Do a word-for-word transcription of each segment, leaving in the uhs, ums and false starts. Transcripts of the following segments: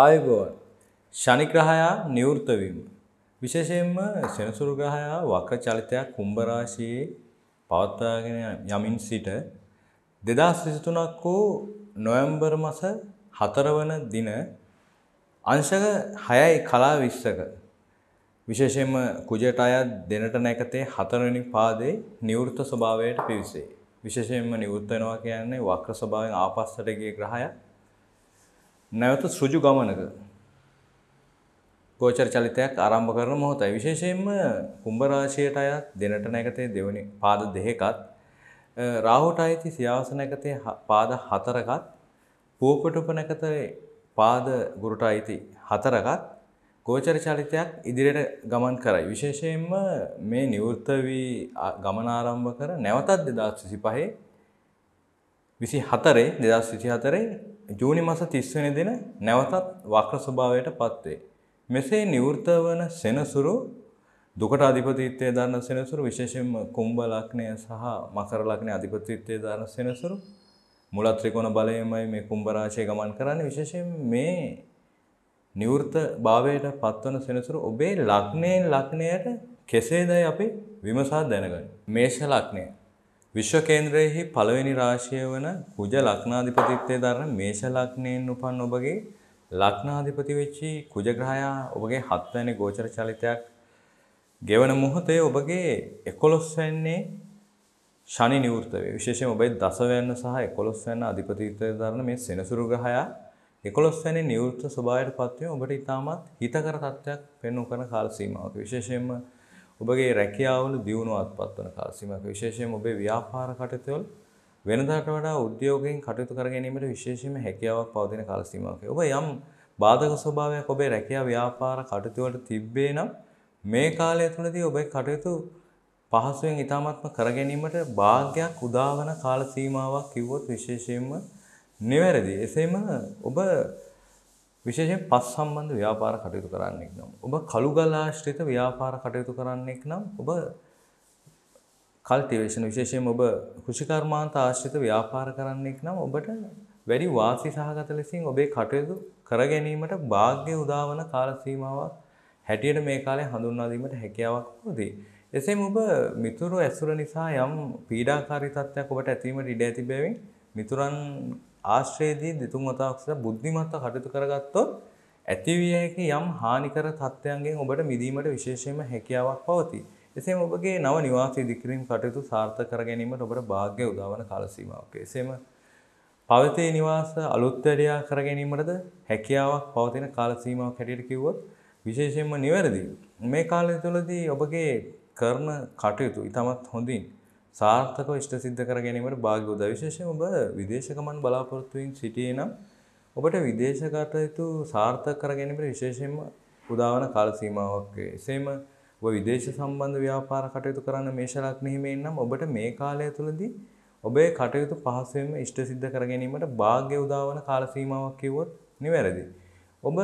ආයුබෝවන් ශනි ග්‍රහයා නිවෘත වීම විශේෂයෙන්ම සෙනසුරු ග්‍රහයා වක්‍ර චලිතයක් කුම්භ රාශියේ පවත්වාගෙන යමින් සිට දෙදාස් විසිතුනක් වූ නොවැම්බර් මාස හතර වන දින අංශක හයයි කලා විස්සක විශේෂයෙන්ම කුජට අයත් දෙනට නැකතේ හතරවෙනි පාදයේ නිවෘත ස්වභාවයට පිවිසේ. විශේෂයෙන්ම නිවෘත වෙනවා කියන්නේ වක්‍ර ස්වභාවයෙන් ආපස්සට ගිය ග්‍රහයක් නැවත සෘජු ගමනක ගෝචර චලිතයක් ආරම්භ කරන මොහොතයි. විශේෂයෙන්ම කුම්භ රාශියට අයත් දෙනට නැකතේ දෙවෙනි පාද දෙකකත් රාහුට අයිති සියාවස නැකතේ පාද හතරකත් පූපටුප නැකතේ පාද ගුරුට අයිති හතරකත් ගෝචර චලිතයක් ඉදිරියට ගමන් කරයි. විශේෂයෙන්ම මේ නිවෘත වී ගමන ආරම්භ කර නැවතත් දෙදාස් විසිපහේ විසිහතරේ දෙදාස් විසිහතරේ ජූනි මාස තිස් වෙනි දින නැවතත් වක්‍ර ස්වභාවයට පත්වේ. මෙසේ නිවෘත වන සෙනසුරු දුකට අධිපතිත්වයේ දරන සෙනසුරු විශේෂයෙන්ම කුම්භ ලග්නය සහ මකර ලග්නයේ අධිපතිත්වයේ දරන සෙනසුරු මූල ත්‍රිකෝණ බලයෙන්මයි මේ කුම්භ රාශිය ගමන් කරන්නේ. විශේෂයෙන් මේ නිවෘත භාවයට පත්වන සෙනසුරු ඔබේ ලග්නයෙන් ලග්නයට කෙසේදයි අපි විමසා දැනගන්න. මේෂ ලග්නය විශ්ව කේන්ද්‍රයේහි පළවෙනි රාශිය වන කුජ ලග්නාධිපතිත්වයේ දරන මේෂ ලග්නයෙන් උපන් ඔබගේ ලග්නාධිපති වෙච්චි කුජ ග්‍රහයා ඔබගේ හත් වෙනි ගෝචර චලිතයක් ගෙවන මොහොතේ ඔබගේ එකොළොස් වෙන්නේ ශනි නිවෘත වේ. විශේෂයෙන් ඔබේ දස වෙනි සහ එකොළොස් වෙනි අධිපතිත්වයේ දරන මේ සෙනසුරු ග්‍රහයා එකොළොස් වෙනි නිවෘත ස්වභාවයට පත් වීම ඔබට ඉතාමත් හිතකර තත්ත්වයක් පෙන්වු කරන කාල සීමාවක. විශේෂයෙන්ම ඔබගේ රැකියාවල දියුණුවක් පත්වන කාල සීමාවක. විශේෂයෙන්ම ඔබේ ව්‍යාපාර කටයුතු වල වෙනදාට වඩා උද්‍යෝගයෙන් කටයුතු කර ගැනීමට විශේෂයෙන්ම හැකියාවක් පවතින කාල සීමාවක. ඔබ යම් බාධක ස්වභාවයක් ඔබේ රැකියාව ව්‍යාපාර කටයුතු වලට තිබ්බේ නම් මේ කාලය තුළදී ඔබේ කටයුතු පහසුවෙන් ඉතාමත්ම කර ගැනීමට වාග්යක් උදාවන කාල සීමාවක් කිව්වොත් විශේෂයෙන්ම නිවැරදි. එසේම ඔබ විශේෂයෙන් පස් සම්බන්ධ ව්‍යාපාර කටයුතු කරන්නෙක් නම් ඔබ කළුගල් ආශ්‍රිත ව්‍යාපාර කටයුතු කරන්නෙක් නම් ඔබ කල්ටිවේෂන් විශේෂයෙන් ඔබ කෘෂිකර්මාන්ත ආශ්‍රිත ව්‍යාපාර කරන්නෙක් නම් ඔබට වැඩි වාසි සහගත ලෙසින් ඔබේ කටයුතු කර ගැනීමට වාග්ය උදාවන කාල සීමාවක් හැටියට මේ කාලේ හඳුන්වා දීමට හැකියාවක් පොදී. එසේම ඔබ මිතුරු ඇසුර නිසා යම් පීඩාකාරී තත්ත්වයක් ඔබට ඇතිවීමට ඉඩ ඇති බැවින් මිතුරන් ආශ්‍රයේදී දෙතුන් වතාවක් සිට බුද්ධිමත්ව කටයුතු කරගත්තොත් ඇතිවිය හැකි යම් හානිකර තත්ත්වයන්ගෙන් ඔබට මිදීමට විශේෂයෙන්ම හැකියාවක් පවතී. එසේම ඔබගේ නව නිවාස ඉදිකිරීම කටයුතු සාර්ථක කර ගැනීමට ඔබට වාග්ය උදාවන කාල සීමාවක්. එසේම පවතී නිවාස අලුත් වැඩියා කර ගැනීමටද හැකියාවක් පවතින කාල සීමාවක් හැටියට කිව්වොත් විශේෂයෙන්ම නිවැරදි. මේ කාලය තුළදී ඔබගේ කරන කටයුතු ඉතාමත් හොඳින් සාර්ථකව ඉෂ්ට සිද්ධ කර ගැනීමට වාග්ය උදා. විශේෂයෙන් ඔබ විදේශ ගමන් බලාපොරොත්තු වෙමින් සිටියේ නම් ඔබට විදේශ කටයුතු සාර්ථක කර ගැනීමට විශේෂයෙන්ම උදාවන කාල සීමාවක් වේ. එසේම ඔබ විදේශ සම්බන්ධ ව්‍යාපාර කටයුතු කරන මේෂ ලග්නෙහිමෙන් නම් ඔබට මේ කාලය තුළදී ඔබේ කටයුතු පහසුවෙන්ම ඉෂ්ට සිද්ධ කර ගැනීමට වාග්ය උදාවන කාල සීමාවක් කිව්වොත් නිවැරදි. ඔබ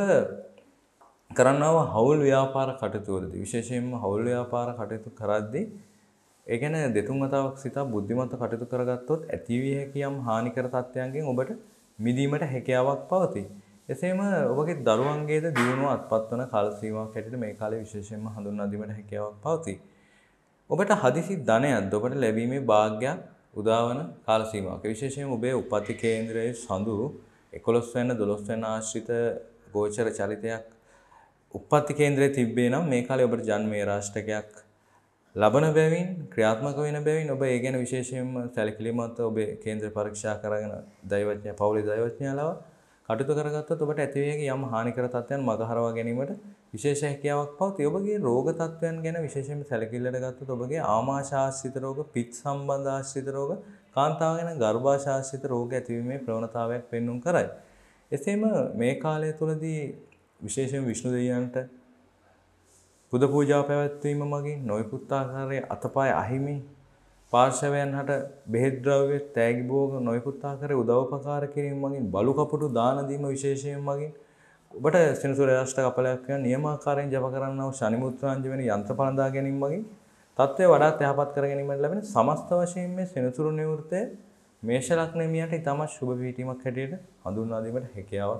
කරන්නව හවුල් ව්‍යාපාර කටයුතු වලදී විශේෂයෙන්ම හවුල් ව්‍යාපාර කටයුතු කරද්දී ඒ කියන්නේ දෙතුන් වතාවක් සිතා බුද්ධිමත්ව කටයුතු කරගත්තොත් ඇතිවිය හැකි යම් හානිකර තත්ත්වයන්ගෙන් ඔබට මිදීමට හැකියාවක් පවතී. එසේම ඔබගේ දරුවන්ගේද දියුණුව අත්පත් වන කාල සීමාවක් හැටියට මේ කාලේ විශේෂයෙන්ම හඳුන්වා දීමට හැකියාවක් පවතී. ඔබට හදිසි ධනයක් ඔබට ලැබීමේ වාග්යක් උදාවන කාල සීමාවක්. විශේෂයෙන්ම ඔබේ උපත් කේන්ද්‍රයේ සඳු එකොළොස් වෙනි දොළොස් වෙනි ආශ්‍රිත ගෝචර චලිතයක් උපත් කේන්ද්‍රයේ තිබ්බේ නම් මේ කාලේ ඔබට ජන්මේ රාෂ්ටකයක් ලබන බැවින් ක්‍රියාත්මක වෙන බැවින් ඔබ ඒ ගැන විශේෂයෙන්ම සැලකිලිමත් ඔබේ කේන්ද්‍ර පරීක්ෂා කරගෙන දෛවඥ පෞලි දෛවඥයලව කටයුතු කරගත්තොත් ඔබට ඇති වේග යම් හානිකර තත්ත්වයන් මගහරවා ගැනීමට විශේෂ හැකියාවක් පවතී. ඔබගේ රෝග තත්ත්වයන් ගැන විශේෂයෙන්ම සැලකිල්ලට ගත්තොත් ඔබගේ ආමාශය ආශ්‍රිත රෝග, පිත් සම්බන්ධ ආශ්‍රිත රෝග, කාන්තාව ගැන ගර්භාශය ආශ්‍රිත රෝග ඇතිවීමේ ප්‍රවණතාවයක් පෙන්වුම් කරයි. එසේම මේ කාලය තුළදී විශේෂයෙන් විෂ්ණු දෙවියන්ට පුද පූජා පැවැත්වීම මගින් නොයෙකුත් ආකාරයේ අතපය අහිමි පාර්ශවයන් හට බෙහෙත් ද්‍රව්‍ය තෑගි භෝග නොයෙකුත් ආකාරයේ උදව්පකාර කිරීම මගින් බලු කපුටු දාන දීම විශේෂයෙන් මගින් ඔබට සෙනසුරු රාෂ්ට්‍ර කපලයක් යන නියමාකාරයෙන් ජප කරන්නව ශනි මුත්‍රාංජ වෙන යන්ත්‍ර පලඳා ගැනීම මගින් තත්ත්වය වඩාත් යහපත් කර ගැනීමට ලැබෙන සමස්ත වශයෙන් මේ සෙනසුරු නිවෘතය මේෂ ලග්න හිමියන්ට ඉතාමත් සුබ පිහිටීමක් හැටියට හඳුන්වා දීමට හැකියාවක් පවතී.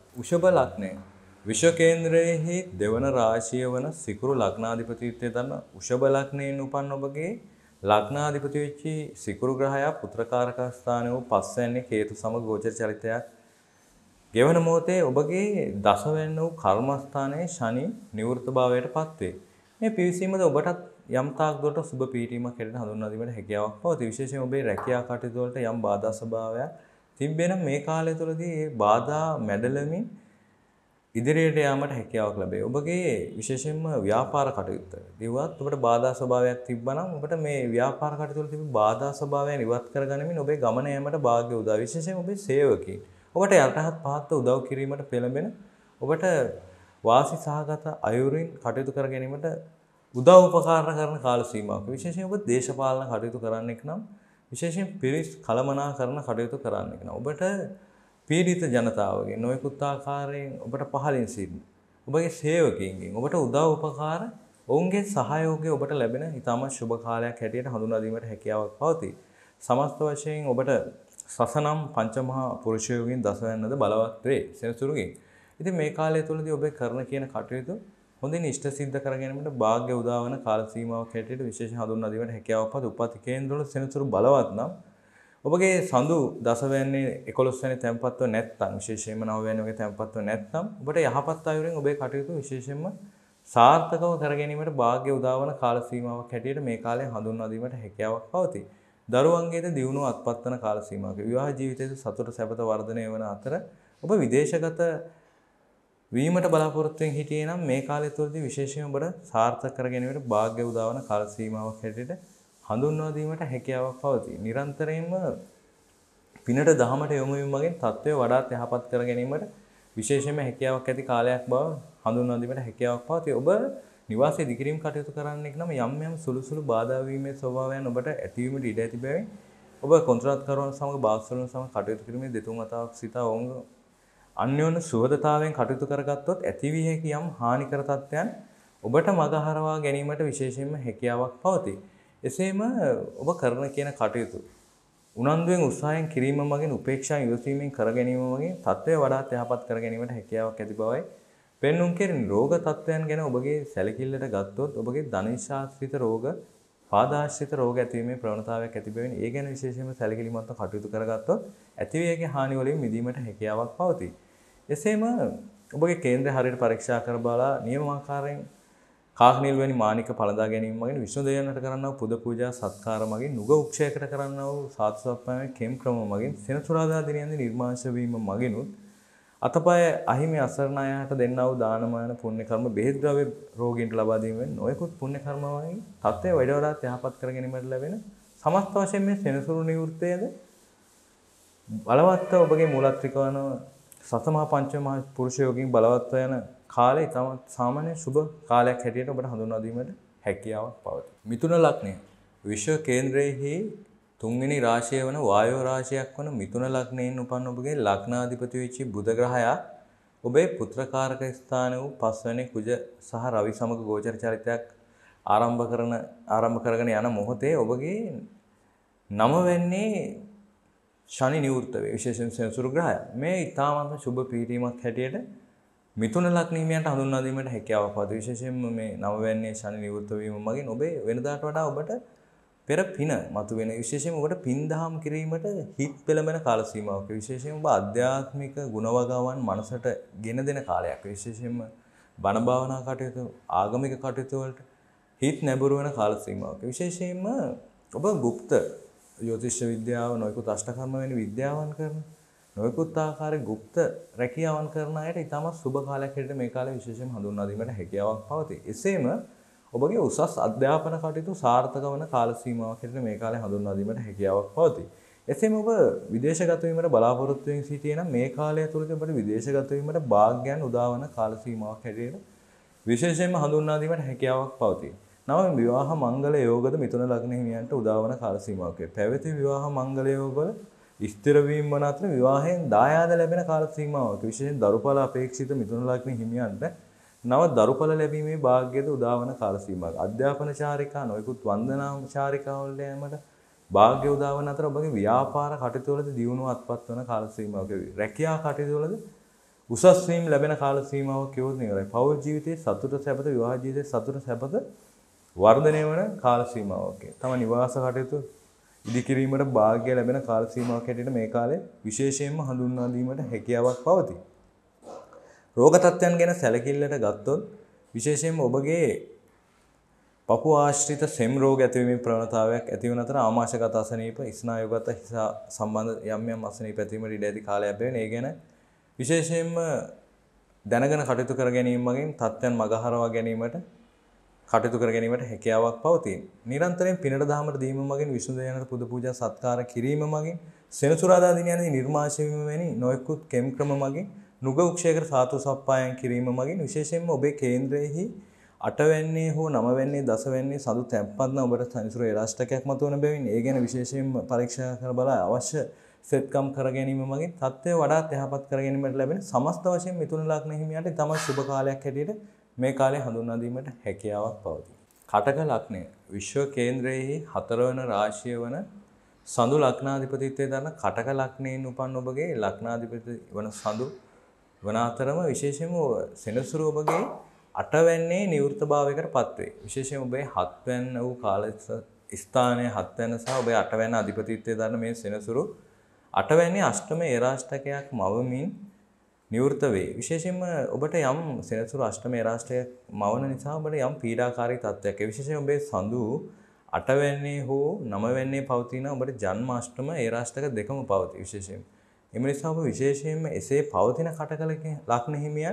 වෘෂභ ලග්නය. විශ්ව කේන්ද්‍රයේහි දෙවන රාශිය වන සිකුරු ලග්නාධිපතිත්වය දරන වෘෂභ ලග්නයෙන් උපන් ඔබගේ ලග්නාධිපති වෙච්චි සිකුරු ග්‍රහයා පුත්‍රකාරක ස්ථානයේ වූ පස්වැන්නේ කේතු සමග ගෝචර චරිතයක් ගෙවන මොහොතේ ඔබගේ දසවැන්න වූ කර්මස්ථානයේ ශනි නිවෘත භාවයට පත් වේ. මේ පිවිසීමද ඔබටත් යම් තාක් දුරට සුබ පීඨීමක් හැටියට හඳුන්වා දීමට හැකියාවක් පවතී. විශේෂයෙන් ඔබේ රැකියා කටයුතු වලට යම් බාධා ස්වභාවයක් තිබෙනම් මේ කාලය තුළදී මේ බාධා මැඩලමින් ඉදිරියට යාමට හැකියාවක් ලැබේ. ඔබගේ විශේෂයෙන්ම ව්‍යාපාර කටයුත්ත. දිවුවත් ඔබට බාධා ස්වභාවයක් තිබ්බනම් ඔබට මේ ව්‍යාපාර කටයුතු වල තිබෙන බාධා ස්වභාවයන් ඉවත් කරගනිමින් ඔබේ ගමන යාමට වාග්ය උදා. විශේෂයෙන් ඔබේ සේවකීන් ඔබට යටහත් පහත් උදව් කිරීමට පෙළඹෙන ඔබට වාසි සහගත අයුරින් කටයුතු කර ගැනීමට උදව් උපකාර කරන කාල සීමාවක. විශේෂයෙන් ඔබ දේශපාලන කටයුතු කරන්නෙක් නම් විශේෂයෙන් පිරිස් කළමනාකරන කටයුතු කරන්නෙක් නම් ඔබට පීඩිත ජනතාවගේ නොයෙකුත් ආකාරයෙන් ඔබට පහළින් සිටින ඔබගේ සේවකයින්ගෙන් ඔබට උදව් උපකාර ඔවුන්ගේ සහයෝගය ඔබට ලැබෙන ඉතාමත් ශුභ කාලයක් හැටියට හඳුනා දීමට හැකියාවක් පවතී. සමස්ත වශයෙන් ඔබට සසනම් පංචමහා පුරුෂයෝගෙන් දසවැන්නද බලවත් වේ සෙනසුරුගෙන්. ඉතින් මේ කාලය තුළදී ඔබ කරන කියන කටයුතු හොඳින් ඉෂ්ට සිද්ධ කර ගැනීමට වාග්ය උදා වන කාල සීමාවක් හැටියට විශේෂ හඳුන්වා දීමට හැකියාවක් පවතී. උපත් කේන්ද්‍රවල සෙනසුරු බලවත් නම් ඔබගේ සඳු දසවැන්නේ එකොළොස් වෙනි තැන්පත්ව නැත්නම් විශේෂයෙන්ම නව වෙනි වගේ තැන්පත්ව නැත්නම් ඔබට යහපත් අයුරින් ඔබේ කටයුතු විශේෂයෙන්ම සාර්ථකව කර ගැනීමට වාග්ය උදා වන කාල සීමාවක් හැටියට මේ කාලය හඳුන්වා දීමට හැකියාවක් පවතී. දරුවන්ගේද දියුණුව අත්පත් වන කාල සීමාවක විවාහ ජීවිතයේ සතුට සැපත වර්ධනය වන අතර ඔබ විදේශගත වීමට බලාපොරොත්තු වෙමින් හිටියේ නම් මේ කාලය තුළදී විශේෂයෙන් ඔබට සාර්ථක කර ගැනීමට වාග්ය උදා වන කාල සීමාවක් හැටියට හඳුන්වා දීමට හැකියාවක් පවතී. නිරන්තරයෙන්ම පිනට දහමට යොමු වීම මගින් තත්ත්වය වඩාත් යහපත් කර ගැනීමට විශේෂයෙන්ම හැකියාවක් ඇති කාලයක් බව හඳුන්වා දීමට හැකියාවක් පවතී. ඔබ නිවාසයේ ඉදිකිරීම කටයුතු කරන්නෙක් නම් යම් යම් සුළු සුළු බාධා වීමේ ස්වභාවයන් ඔබට ඇතිවීමට ඉඩ ඇති බැවින් ඔබ කොන්ත්‍රාත්කරුවන් සමග බාස්වරුන් සමග කටයුතු කිරීමේ දෙතුන් වතාවක් සිතා ඔවුන් අන්‍යෝන්‍ය සුහදතාවයෙන් කටයුතු කරගත්තොත් ඇතිවිය හැකි යම් හානිකර තත්ත්වයන් ඔබට මගහරවා ගැනීමට විශේෂයෙන්ම හැකියාවක් පවතී. එසේම ඔබ කරන කියන කටයුතු උනන්දුවෙන් උත්සාහයෙන් කිරීම මගින් උපේක්ෂා ඉවසීමෙන් කර ගැනීම මගින් තත්ත්වය වඩාත් යහපත් කර ගැනීමට හැකියාවක් ඇති බවයි පෙන්눔 කෙරෙන. රෝග තත්ත්වයන් ගැන ඔබගේ සැලකිල්ලට ගත්තොත් ඔබගේ ධනේශාශ්‍රිත රෝග පාදාශ්‍රිත රෝග ඇතිවීමේ ප්‍රවණතාවයක් ඇති බැවින් ඒ ගැන විශේෂයෙන්ම සැලකිලිමත්ව කටයුතු කරගත්තොත් ඇතිවිය හැකි හානි වලින් මිදීමට හැකියාවක් පවතී. එසේම ඔබගේ කේන්ද්‍රය හරියට පරීක්ෂා කර බලා නියමාකාරයෙන් කාකනිල් වැනි මානික පළදා ගැනීම මගින් විෂ්ණු දෙවියන්ට කරන්නා වූ පුද පූජා සත්කාර මගින් නුග උක්ෂයකට කරන්නා වූ සාතු සප්පායමේ කෙම් ක්‍රම මගින් සෙනසුරාදා දිනයන්දී නිර්මාංශ වීම මගිනුත් අතපය අහිමි අසරණ අයහට දෙන්නා වූ දානමාන පුණ්‍ය කර්ම බෙහෙත් ද්‍රව්‍ය රෝගීන්ට ලබා දීමෙන් නොයෙකුත් පුණ්‍ය කර්ම වලින් තත්ත්වය වැඩි වඩාත් යහපත් කර ගැනීමට ලැබෙන සමස්ත වශයෙන් මේ සෙනසුරු නිවෘත්තයද බලවත් ඔබගේ මූලත්‍රික වන සතමහා පංචමහා පුරුෂයෝගින් බලවත් යන කාලය තමයි සාමාන්‍ය සුබ කාලයක් හැටියට ඔබට හඳුන්වා දීමට හැකියාවක් පවතී. මිථුන ලග්නය විශ්ව කේන්ද්‍රයේහි තුන්වෙනි රාශිය වන වායෝ රාශියක් වන මිථුන ලග්නයෙන් උපන් ඔබගේ ලග්නාධිපති වෙච්ච බුධ ග්‍රහයා ඔබේ පුත්‍රකාරක ස්ථාන වූ පස්වැනි කුජ සහ රවි සමග ගෝචර චරිතයක් ආරම්භ කරන ආරම්භ කරගෙන යන මොහොතේ ඔබගේ නව වෙන්නේ ශනි නිවෘත්ත වේ. විශේෂයෙන් සෙනසුරු ග්‍රහය. මේ ඊටාමත් සුබ පීඨීමක් හැටියට මිථුන ලග්නිකයන්ට හඳුන්වා දීමට හැකියාවක් පවතී. විශේෂයෙන්ම මේ නව වෙන්නේ ශනි නිවෘත්ත වීම මගින් ඔබේ වෙනදාට වඩා ඔබට පෙර පින මතුවෙන විශේෂයෙන්ම ඔබට පින් දහම් කිරීමට හිත් පෙළඹෙන කාල සීමාවක විශේෂයෙන්ම ඔබ ආධ්‍යාත්මික ගුණවගාවන් මනසට ගෙන දෙන කාලයක්. විශේෂයෙන්ම බණ භාවනා කටයුතු ආගමික කටයුතු වලට හිත් නැඹුරු වෙන කාල සීමාවක විශේෂයෙන්ම ඔබ গুপ্ত ජ්‍යොතිෂ විද්‍යාව නොයෙකුත් අෂ්ටකර්ම වැනි විද්‍යාවන් කරන නොයෙකුත් ආකාරයේ গুপ্ত රැකියාවන් කරන අයට ඉතාමත් සුබ කාලයක් හැටියට මේ කාලය විශේෂයෙන් හඳුන්වා දීමට හැකියාවක් පවතී. එසේම ඔබගේ උසස් අධ්‍යාපන කටයුතු සාර්ථක වන කාල සීමාවක් හැටියට මේ කාලේ හඳුන්වා දීමට හැකියාවක් පවතී. එසේම ඔබ විදේශගත වීමට බලාපොරොත්තු වෙමින් සිටියේ නම් මේ කාලය තුළදී ඔබට විදේශගත වීමට වාග්යන් උදා වන කාල සීමාවක් හැටියට විශේෂයෙන්ම හඳුන්වා දීමට හැකියාවක් පවතී. නවම විවාහ මංගල යෝගද මිථුන ලග්න හිමියන්ට උදා වන කාල සීමාවක. පැවති විවාහ මංගල යෝගවල ස්ථිර වීම වන අතර විවාහයෙන් දායාද ලැබෙන කාල සීමාවක. විශේෂයෙන් දරුඵල අපේක්ෂිත මිථුන ලග්න හිමියන්ට නව දරුඵල ලැබීමේ වාග්යද උදා වන කාල සීමාවක. අධ්‍යාපන චාරිකා නොයෙකුත් වන්දනා චාරිකාවල යෑමට වාග්ය උදා වන අතර ඔබගේ ව්‍යාපාර කටයුතු වලද දියුණුව අත්පත් වන කාල සීමාවක. රැකියා කටයුතු වලද උසස් වීම ලැබෙන කාල සීමාවක් කියවොත් ඉවරයි. පෞල් ජීවිතයේ සතුට සැපත විවාහ ජීවිතයේ සතුට සැපත වර්ධනය වන කාල සීමාවක්. තම නිවාස කටයුතු ඉදිකිරීමට වාග්ය ලැබෙන කාල සීමාවක් හැටියට මේ කාලේ විශේෂයෙන්ම හඳුන්වා දීමට හැකියාවක් පවතී. රෝග තත්ත්වයන් ගැන සැලකිල්ලට ගත්තොත් විශේෂයෙන්ම ඔබගේ පපුව ආශ්‍රිත සෙම් රෝග ඇතිවීමේ ප්‍රවණතාවයක් ඇති වන අතර ආමාශයගත අසනීප, ස්නායුගත හිස සම්බන්ධ යම් යම් අසනීප ඇතිවීමට ඉඩ ඇති කාලයක් බැවින් ඒ ගැන විශේෂයෙන්ම දැනගෙන කටයුතු කර ගැනීම මගින් තත්ත්වයන් මගහරවා ගැනීමට කටයුතු කර ගැනීමට හැකියාවක් පවතී. නිරන්තරයෙන් පිනට දහමට දීම මගින් විසුණු දෙවියන්ට පුද පූජා සත්කාර කිරීම මගින් සෙනසුරාදා දිනයන්හි නිර්මාශය වීම වැනි නොයෙකුත් කෙම් ක්‍රම මගින් නුග උක්ෂයකට සාතු සප්පායන් කිරීම මගින් විශේෂයෙන්ම ඔබේ කේන්ද්‍රයේහි අටවැන්නේ හෝ නවවැන්නේ දසවැන්නේ සඳු තැන්පත් නම් ඔබට සෙනසුරු එරාෂ්ටකයක් මතුවන බැවින් ඒ ගැන විශේෂයෙන්ම පරීක්ෂා කර බලා අවශ්‍ය සෙත්කම් කර ගැනීම මගින් තත්ත්වය වඩාත් යහපත් කර ගැනීමට ලැබෙන සමස්ත වශයෙන් මිථුන ලග්න හිමියාට තමයි සුබ කාලයක් හැටියට මේ කාලය හඳුන්වා දීමට හැකියාවක් පවතී. කටක ලග්නය විශ්ව කේන්ද්‍රයේ හතරවන රාශිය වන සඳු ලග්නාධිපතිත්වයේ දරන කටක ලග්නයෙන් උපන් ඔබගේ ලග්නාධිපති වන සඳු වන අතරම විශේෂයෙන්ම සෙනසුරු ඔබගේ අටවැන්නේ නිවෘත්තභාවයකට පත්වේ. විශේෂයෙන්ම ඔබේ හත්වැන්න වූ කාල ස්ථානයේ හත්වැන්න සහ ඔබේ අටවැන්න අධිපතිත්වයේ දරන මේ සෙනසුරු අටවැන්නේ අෂ්ටම එරාෂ්ටකයක් මවමින් නිවෘත වේ. විශේෂයෙන්ම ඔබට යම් සෙනසුරු අෂ්ටම එරාෂ්ටකයක් මවන නිසා ඔබට යම් පීඩාකාරී තත්ත්වයක්. ඒ විශේෂයෙන් ඔබේ සඳු අටවැන්නේ හෝ නවවැන්නේ පවතින ඔබට ජන්ම අෂ්ටම එරාෂ්ටක දෙකම පවතී විශේෂයෙන්. එම නිසා ඔබ විශේෂයෙන්ම එසේ පවතින කටකලක ලග්න හිමියන්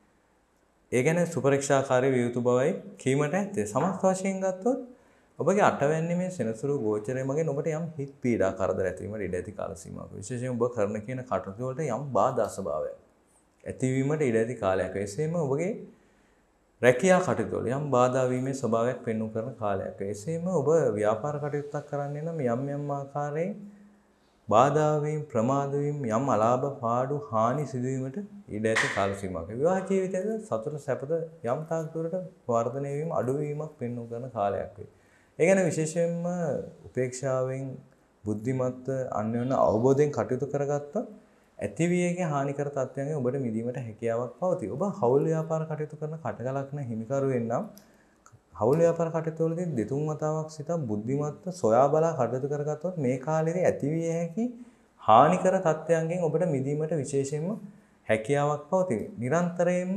ඒ ගැන සුපරීක්ෂාකාරී විය යුතු බවයි කීමට ඇත්තේ. සමස්ත වශයෙන් ගත්තොත් ඔබගේ අටවැන්නේ මේ සෙනසුරු ගෝචරය මගින් ඔබට යම් හිත් පීඩා කරදර ඇතිවීමට ඉඩ ඇති කාල සීමාවක්. විශේෂයෙන් ඔබ කරන කියන කටයුතු වලට යම් බාධා ස්වභාවයක් ඇතිවීමට ඉඩ ඇති කාලයක්. එසේම ඔබගේ රැකියා කටයුතු වල යම් බාධා වීමේ ස්වභාවයක් පෙන්වු කරන කාලයක්. එසේම ඔබ ව්‍යාපාර කටයුත්තක් කරන්නේ නම් යම් යම් ආකාරයෙන් බාධා වීම, ප්‍රමාද වීම, යම් අලාභ, පාඩු, හානි සිදුවීමට ඉඩ ඇති කාල සීමාවක්. විවාහ ජීවිතයේ සතුට සැපත යම් තාක් දුරට වර්ධනය වීම, අඩු වීමක් පෙන්වු කරන කාලයක් වේ. ඒ ගැන විශේෂයෙන්ම උපේක්ෂාවෙන් බුද්ධිමත්ව අන්‍යෝන්‍ය අවබෝධයෙන් කටයුතු කරගත්තොත් ඇතිවියගේ හානිකර තත්ත්වයන්ගෙන් ඔබට මිදීමට හැකියාවක් පවතී. ඔබ හවුල් ව්‍යාපාර කටයුතු කරන කටක ලග්න හිමිකරුවෙන් නම් හවුල් ව්‍යාපාර කටයුතු වලදී දෙතුන් වතාවක් සිත බුද්ධිමත්ව සොයා බලා කටයුතු කරගත්තොත් මේ කාලෙදී ඇතිවිය හැකි හානිකර තත්ත්වයන්ගෙන් ඔබට මිදීමට විශේෂයෙන්ම හැකියාවක් පවතී. නිරන්තරයෙන්ම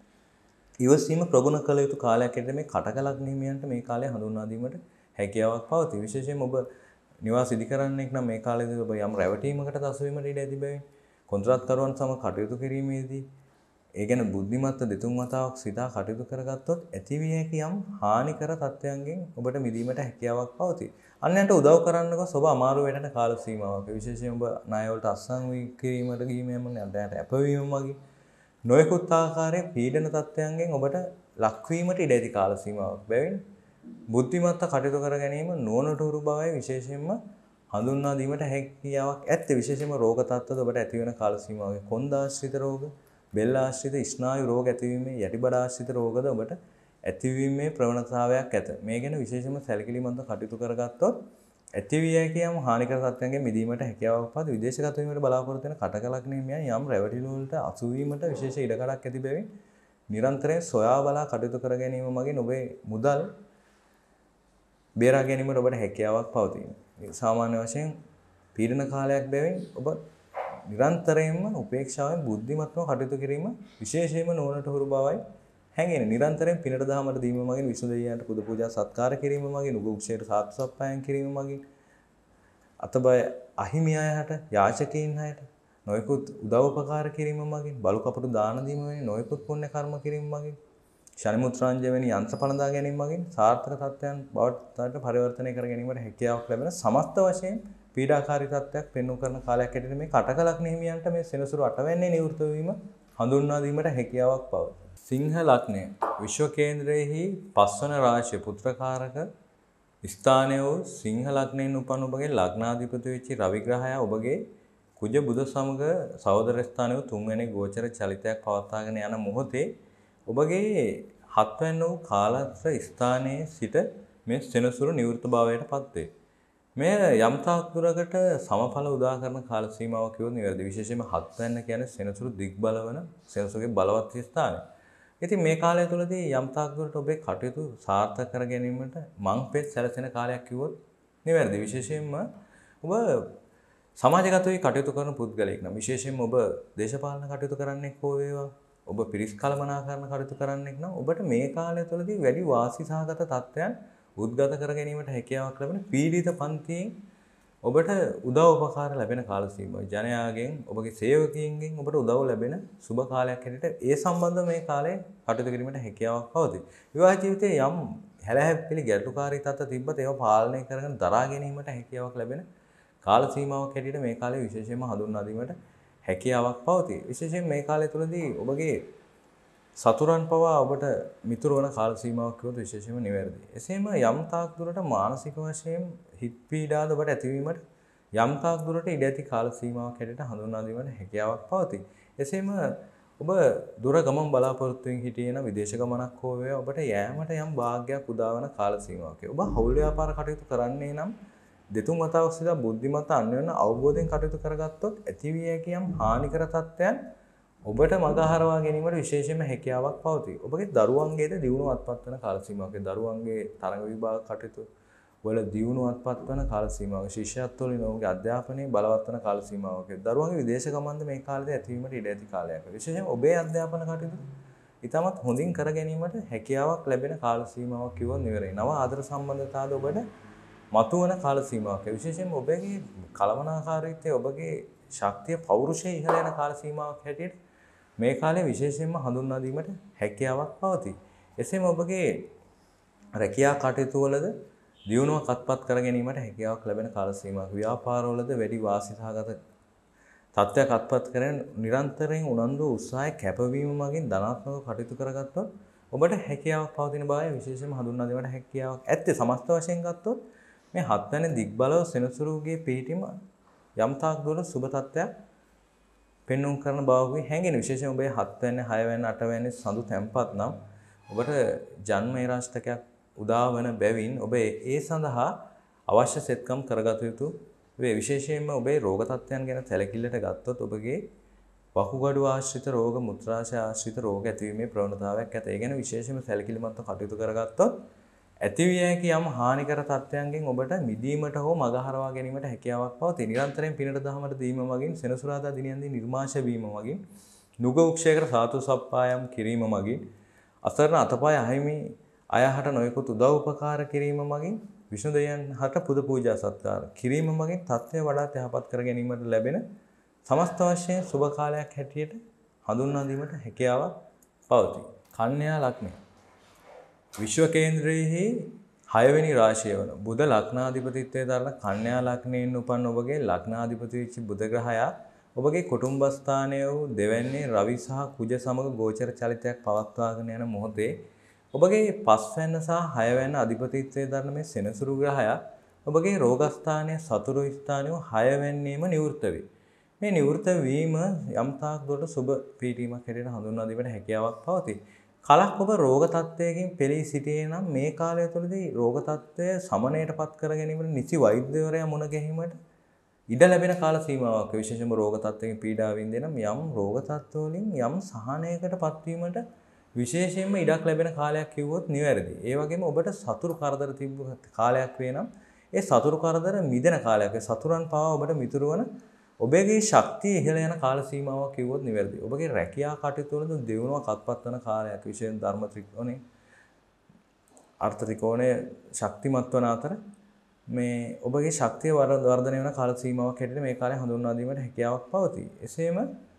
ඉවසීම ප්‍රගුණ කළ යුතු කාලයක් හැටියට මේ කටක ලග්න හිමියන්ට මේ කාලය හඳුන්වා දීමට හැකියාවක් පවතී. විශේෂයෙන්ම ඔබ නිවාස ඉදි කරන්නෙක් නම් මේ කාලේදී ඔබ යම් රැවටීමකට දස වීමට ඉඩ ඇති බැවින් කොන්ත්‍රාත්කරුවන් සමග කටයුතු කිරීමේදී ඒ ගැන බුද්ධිමත්ව දෙතුන් වතාවක් සිතා කටයුතු කරගත්තොත් ඇතිවිය හැකි යම් හානිකර තත්ත්වයන්ගෙන් ඔබට මිදීමට හැකියාවක් පවතී. අන්‍යයන්ට උදව් කරන්නකො ඔබ අමාරු වෙන කාල සීමාවක්. විශේෂයෙන් ඔබ ණය වලට අත්සන් කිරීමට ගිහින් යම නැත්නම් අපවීම වගේ නොයෙකුත් ආකාරයේ පීඩන තත්ත්වයන්ගෙන් ඔබට ලක්වීමට ඉඩ ඇති කාල සීමාවක්. බැවින් බුද්ධිමත්ව කටයුතු කර ගැනීම නුවණට උරු බවයි විශේෂයෙන්ම හඳුන්වා දීමට හැකියාවක් ඇත්තේ. විශේෂයෙන්ම රෝග තත්ත්වද ඔබට ඇති වෙන කාල සීමාවේ කොන්ද ආශ්‍රිත රෝග, බෙල්ල ආශ්‍රිත ස්නායු රෝග ඇතිවීමේ යටිබඩ ආශ්‍රිත රෝගද ඔබට ඇතිවීමේ ප්‍රවණතාවයක් ඇත. මේ ගැන විශේෂයෙන්ම සැලකිලිමත්ව කටයුතු කරගත්තොත් ඇතිවිය හැකි යම් හානිකර තත්ත්වයන්ගෙන් මිදීමට හැකියාවක් පවත. විදේශගත වීමට බලාපොරොත්තු වෙන කටක ලග්න හිමියන් යම් රැවටිලි වලට අසු වීමට විශේෂ ඉඩකඩක් ඇති බැවින් නිරන්තරයෙන් සොයා බලා කටයුතු කර ගැනීම මගින් ඔබේ මුදල් බේරා ගැනීමට ඔබට හැකියාවක් පවතී. සාමාන්‍ය වශයෙන් පීඩන කාලයක් බැවින් ඔබ නිරන්තරයෙන්ම උපේක්ෂාවෙන් බුද්ධිමත්ව කටයුතු කිරීම විශේෂයෙන්ම නුවණට හුරු බවයි හැඟෙන. නිරන්තරයෙන් පිනට දහමට දීම මගින් විසුණු දෙවියන්ට පුද පූජා සත්කාර කිරීම මගින් උගුක්ෂයට සාත්තු සප්පායන් කිරීම මගින් අතබය අහිමි අයහට යාචකයින් අයට නොයෙකුත් උදව් උපකාර කිරීම මගින් බලු කපටු දාන දීම වැනි නොයෙකුත් පුණ්‍ය කර්ම කිරීම මගින් ශනි මුත්‍රාංජ වැනි යන්ත්‍ර පළඳා ගැනීම මගින් සාර්ථක තත්ත්වයන් බවට පරිවර්තනය කර ගැනීමට හැකියාවක් ලැබෙන සමස්ත වශයෙන් පීඩාකාරී තත්ත්වයක් පෙන්වු කරන කාලයක් හැටියට මේ කටක ලග්න හිමියන්ට මේ සෙනසුරු අටවැන්නේ නිවෘත වීම හඳුන්වා දීමට හැකියාවක් පවතී. සිංහ ලග්නය විශ්ව කේන්ද්‍රයේහි පස්වන රාශිය පුත්‍රකාරක ස්ථානය වූ සිංහ ලග්නයෙන් උපන් ඔබගේ ලග්නාධිපති වෙච්ච රවි ග්‍රහයා ඔබගේ කුජ බුධ සමග සහෝදර ස්ථානය වූ තුන්වෙනි ගෝචර චලිතයක් පවත්වාගෙන යන මොහොතේ ඔබගේ හත්වැන්න වූ කාලත්‍ර ස්ථානයේ සිට මේ සෙනසුරු නිවෘත භාවයට පත් වේ. මේ යම් තාක් දුරකට සමඵල උදා කරන කාල සීමාවක් කිව්වොත් නිවැරදි. විශේෂයෙන්ම හත් වෙන්න කියන්නේ සෙනසුරු දිග් බලවන සෙනසුරුගේ බලවත් ස්ථානය. ඉතින් මේ කාලය තුළදී යම් තාක් දුරට ඔබේ කටයුතු සාර්ථක කර ගැනීමට මං පෙත් සැලසෙන කාලයක් කිව්වොත් නිවැරදි. විශේෂයෙන්ම ඔබ සමාජගත වී කටයුතු කරන පුද්ගලයෙක් නම් විශේෂයෙන්ම ඔබ දේශපාලන කටයුතු කරන්නෙක් හෝ වේවා ඔබ පිරිස් කළමනාකරණ කටයුතු කරන්නෙක් නම් ඔබට මේ කාලය තුළදී වැඩි වාසි සහගත තත්ත්වයන් උද්ගත කර ගැනීමට හැකියාවක් ලැබෙන පීඩිත පන්තියෙන් ඔබට උදව් උපකාර ලැබෙන කාල සීමාවයි. ජනයාගෙන් ඔබගේ සේවකයින්ගෙන් ඔබට උදව් ලැබෙන සුබ කාලයක් හැටියට ඒ සම්බන්ධව මේ කාලේ කටයුතු කිරීමට හැකියාවක් පවතී. විවාහ ජීවිතයේ යම් හැලහැප්පිලි ගැටලුකාරී තත්ත්ව තිබ්බත් ඒවා පාලනය කරගෙන දරා ගැනීමට හැකියාවක් ලැබෙන කාල සීමාවක් හැටියට මේ කාලේ විශේෂයෙන්ම හඳුන්වා දීමට හැකියාවක් පවතී. විශේෂයෙන් මේ කාලය තුළදී ඔබගේ සතුරන් පවා ඔබට මිතුරු වන කාල සීමාවක් කිව්වොත් විශේෂයෙන්ම නිවැරදි. එසේම යම් තාක් දුරට මානසික වශයෙන් හිත් පීඩාද ඔබට ඇතිවීමට යම් තාක් දුරට ඉඩ ඇති කාල සීමාවක් හැටියට හඳුන්වා දීමට හැකියාවක් පවතී. එසේම ඔබ දුර ගමන් බලාපොරොත්තුෙන් හිටියේ නම් විදේශ ගමනක් හෝ වේවා ඔබට යෑමට යම් වාග්යක් උදා වන කාල සීමාවක්. ඔබ හවුල් ව්‍යාපාර කටයුතු කරන්නේ නම් දෙතුන් වතාවක් සිතා බුද්ධිමත් අන්‍යෝන්‍ය අවබෝධයෙන් කටයුතු කරගත්තොත් ඇතිවිය හැකි යම් හානිකර තත්ත්වයන් ඔබට මඟ හරවා ගැනීමට විශේෂයෙන්ම හැකියාවක් පවතී. ඔබගේ දරුවන්ගේද දියුණුවත්පත් වන කාල සීමාවක දරුවන්ගේ තරඟ විභාග කටයුතු වල දියුණුවත්පත් වන කාල සීමාවක ශිෂ්‍යත්වවලින් ඔවුන්ගේ අධ්‍යාපනයේ බලවත් වන කාල සීමාවක දරුවන්ගේ විදේශ ගමන්ද මේ කාලේදී ඇතිවීමට ඉඩ ඇති කාලයක්. විශේෂයෙන් ඔබේ අධ්‍යාපන කටයුතු ඉතාමත් හොඳින් කර ගැනීමට හැකියාවක් ලැබෙන කාල සීමාවක් කිව්වොත් නිවැරදි. නව ආදර සම්බන්ධතාවද ඔබට මතුවන කාල සීමාවක්. විශේෂයෙන්ම ඔබගේ කලමනාකාරීත්වය ඔබගේ ශක්තිය පෞරුෂය ඉහළ යන කාල සීමාවක් හැටියට මේ කාලේ විශේෂයෙන්ම හඳුන්වා දීමට හැකියාවක් පවතී. එසේම ඔබගේ රැකියා කටයුතු වලද දියුණුවක් අත්පත් කර ගැනීමට හැකියාවක් ලැබෙන කාල සීමාවක්. ව්‍යාපාරවලද වැඩි වාසි සහගත තත්ත්වයක් අත්පත් කරගෙන නිරන්තරයෙන් උනන්දු උත්සාහය කැපවීම මගින් ධනාත්මකව කටයුතු කරගත්තොත් ඔබට හැකියාවක් පවතින බවයි විශේෂයෙන්ම හඳුන්වා දීමට හැකියාවක් ඇත්තේ. සමස්ත වශයෙන් ගත්තොත් මේ හත් වෙනි දිග්බලව සෙනසුරුගේ පිහිටීම යම් තාක් දුර සුබ තත්ත්වයක් පෙන්වුම් කරන බවකුයි හැඟෙන. විශේෂයෙන් ඔබේ හත් වෙනි, හය වෙනි, අට වෙනි සඳු තැන්පත් නම් ඔබට ජන්ම ඒරාෂ්ටකයක් උදා වන බැවින් ඔබ ඒ සඳහා අවශ්‍ය සෙත්කම් කරගත යුතු වේ. විශේෂයෙන්ම ඔබේ රෝග තත්ත්වයන් ගැන සැලකිල්ලට ගත්තොත් ඔබගේ වකුගඩු ආශ්‍රිත රෝග, මුත්‍රාශය ආශ්‍රිත රෝග ඇතිවීමේ ප්‍රවණතාවයක් ඇත. ඒ ගැන විශේෂයෙන්ම සැලකිලිමත්ව කටයුතු කරගත්තොත් ඇතිවිය හැකි යම් හානිකර තත්ත්වයන්ගෙන් ඔබට මිදීමට හෝ මඟ හරවා ගැනීමට හැකියාවක් පවතී. නිරන්තරයෙන් පිනට දහමට දීම මගින් සෙනසුරාදා දිනයන්දී නිර්මාශ වීම මගින් නුග උක්ෂයකට සාතු සප්පායම් කිරීම මගින් අසරණ අතපය අහිමි අයහට නොයෙකුත් උදව් උපකාර කිරීම මගින් විෂ්ණු දෙවියන් හට පුද පූජා සත්කාර කිරීම මගින් තත්ත්වය වඩාත් යහපත් කර ගැනීමට ලැබෙන සමස්ත වශයෙන් සුබ කාලයක් හැටියට හඳුන්වා දීමට හැකියාවක් පවතී. කන්‍යා ලග්නය විශ්ව කේන්ද්‍රයේ හයවෙනි රාශිය වන බුධ ලග්නාධිපතිත්වයේ දරන කන්‍යා ලග්නයෙන් උපන් ඔබගේ ලග්නාධිපති වෙච්ච බුධ ග්‍රහයා ඔබගේ කුටුම්බ ස්ථානයේ වූ දෙවැන්නේ රවි සහ කුජ සමග ගෝචර චලිතයක් පවත්වාගෙන යන මොහොතේ ඔබගේ පස්වැන්න සහ හයවැන්න අධිපතිත්වයේ දරන මේ සෙනසුරු ග්‍රහයා ඔබගේ රෝගස්ථානයේ සතුරු ස්ථානයේ හයවැන්නේම නිවෘත වේ. මේ නිවෘත වීම යම් තාක් දුරට සුබ පීඨීමක් හැටියට හඳුන්වා දීමට හැකියාවක් පවතී. කලක් ඔබ රෝග තත්ත්වයකින් පෙළී සිටියේ නම් මේ කාලය තුළදී රෝග තත්ත්වය සමනයට පත් කර ගැනීමට නිසි වෛද්‍යවරයා මුණ ගැනීමට ඉඩ ලැබෙන කාල සීමාවක්. විශේෂයෙන්ම රෝග තත්ත්වයකින් පීඩා විඳින නම් යම් රෝග තත්ත්ව වලින් යම් සහනයකට පත්වීමට විශේෂයෙන්ම ඉඩක් ලැබෙන කාලයක් කිව්වොත් නිවැරදි. ඒ වගේම ඔබට සතුරු කරදර තිබ්බ කාලයක් වේ නම් ඒ සතුරු කරදර මිදෙන කාලයක්. ඒ සතුරන් පවා ඔබට මිතුරු වන ඔබගේ ශක්තිය ඉහළ යන කාල සීමාවක් කිව්වොත් නිවැරදි. ඔබගේ රැකියා කටයුතු වල දියුණුවක් අත්පත් වන කාලයක්. විශේෂයෙන් ධර්ම ත්‍රිකෝණේ අර්ථ ත්‍රිකෝණයේ ශක්තිමත් වන අතර මේ ඔබගේ ශක්තිය වර්ධනය වන කාල සීමාවක් හැටියට මේ කාලය හඳුන්වා දීමට හැකියාවක් පවතී. එසේම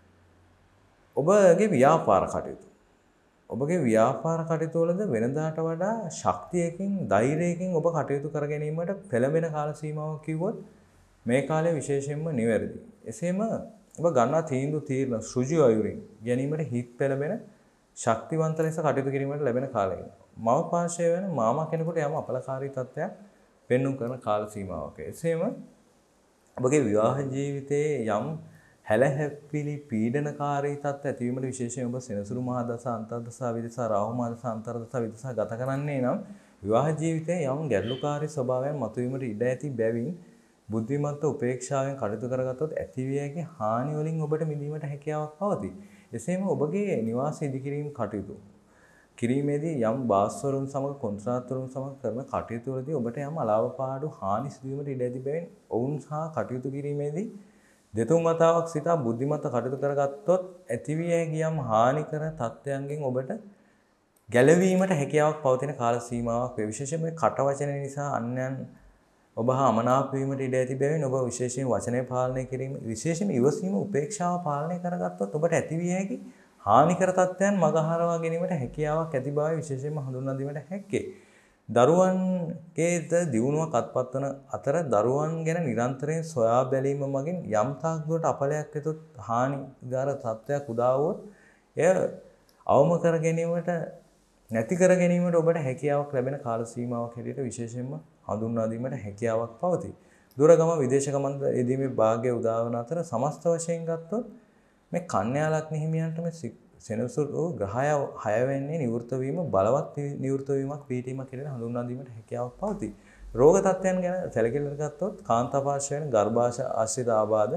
ඔබගේ ව්‍යාපාර කටයුතු ඔබගේ ව්‍යාපාර කටයුතු වලද වෙනදාට වඩා ශක්තියකින් ධෛර්යයකින් ඔබ කටයුතු කර ගැනීමට පෙළඹෙන කාල සීමාවක් කිව්වොත් මේ කාලය විශේෂයෙන්ම නිවැරදි. එසේම ඔබ ගන්නා තීන්දුව තීරණ සෘජු අයුරින් ගැනීමට හිත් පෙළඹෙන ශක්තිවන්ත ලෙස කටයුතු කිරීමට ලැබෙන කාලයක. මව පාර්ශවය වෙන මාමා කෙනෙකුට යම් අපලකාරී තත්ත්වයක් පෙන්වුම් කරන කාල සීමාවක. එසේම ඔබගේ විවාහ ජීවිතයේ යම් හැලහැප්පිලි පීඩනකාරී තත්ත්ව ඇතිවීමට විශේෂයෙන් ඔබ සෙනසුරු මහා දස අන්තර්දස විදස රාහු මහා දස අන්තර්දස විදස ගත කරන්නේ නම් විවාහ ජීවිතයේ යම් ගැටලුකාරී ස්වභාවයන් මතුවීමට ඉඩ ඇති බැවින් බුද්ධිමත්ව උපේක්ෂාවෙන් කටයුතු කරගත්තොත් ඇතිවිය හැකි හානි වලින් ඔබට මිදීමට හැකියාවක් පවතී. එසේම ඔබගේ නිවාස ඉදිකිරීම කටයුතු කිරීමේදී යම් භාස්වරුන් සමග කොන්ත්‍රාත්වරුන් සමග කරන කටයුතු වලදී ඔබට යම් අලාභපාඩු හානි සිදුවීමට ඉඩ ඇති බැවින් ඔවුන් සහ කටයුතු කිරීමේදී දෙතුන් වතාවක් සිතා බුද්ධිමත්ව කටයුතු කරගත්තොත් ඇතිවිය හැකි යම් හානිකර තත්ත්වයන්ගෙන් ඔබට ගැලවීමට හැකියාවක් පවතින කාල සීමාවක් වේ. විශේෂයෙන් මේ කට වචන නිසා අන්‍යයන් ඔබ හා අමනාප වීමට ඉඩ ඇති බැවින් ඔබ විශේෂයෙන් වචනය පාලනය කිරීම විශේෂයෙන් ඉවසීම උපේක්ෂාව පාලනය කරගත්තොත් ඔබට ඇතිවිය හැකි හානිකර තත්ත්වයන් මගහරවා ගැනීමට හැකියාවක් ඇති බව විශේෂයෙන්ම හඳුන්වා දීමට හැක්කේ. දරුවන්ගේද දියුණුවක් අත්පත් වන අතර දරුවන් ගැන නිරන්තරයෙන් සොයා බැලීම මගින් යම් තාක් දුරට අපලයක් වෙතොත් හානිකාර තත්ත්වයක් උදා වුවොත් එය අවම කර ගැනීමට නැති කර ගැනීමට ඔබට හැකියාවක් ලැබෙන කාල සීමාවක් හැටියට විශේෂයෙන්ම හඳුන්වා දීමට හැකියාවක් පවතී. දුර ගමන් විදේශ ගමන් යෙදීමේ භාග්‍ය උදා වන අතර සමස්ත වශයෙන් ගත්තොත් මේ කන්‍යා ලග්න හිමියන්ට මේ සෙනසුරු ග්‍රහය හය වෙන්නේ නිවෘත වීම බලවත් නිවෘත වීමක් පිටීමක් හැටියට හඳුන්වා දීමට හැකියාවක් පවතී. රෝග තත්ත්වයන් ගැන සැලකිලිමත් ගත්තොත් කාන්තාපාර්ශ්වයෙන් ගර්භාෂ ආශ්‍රිත ආබාධ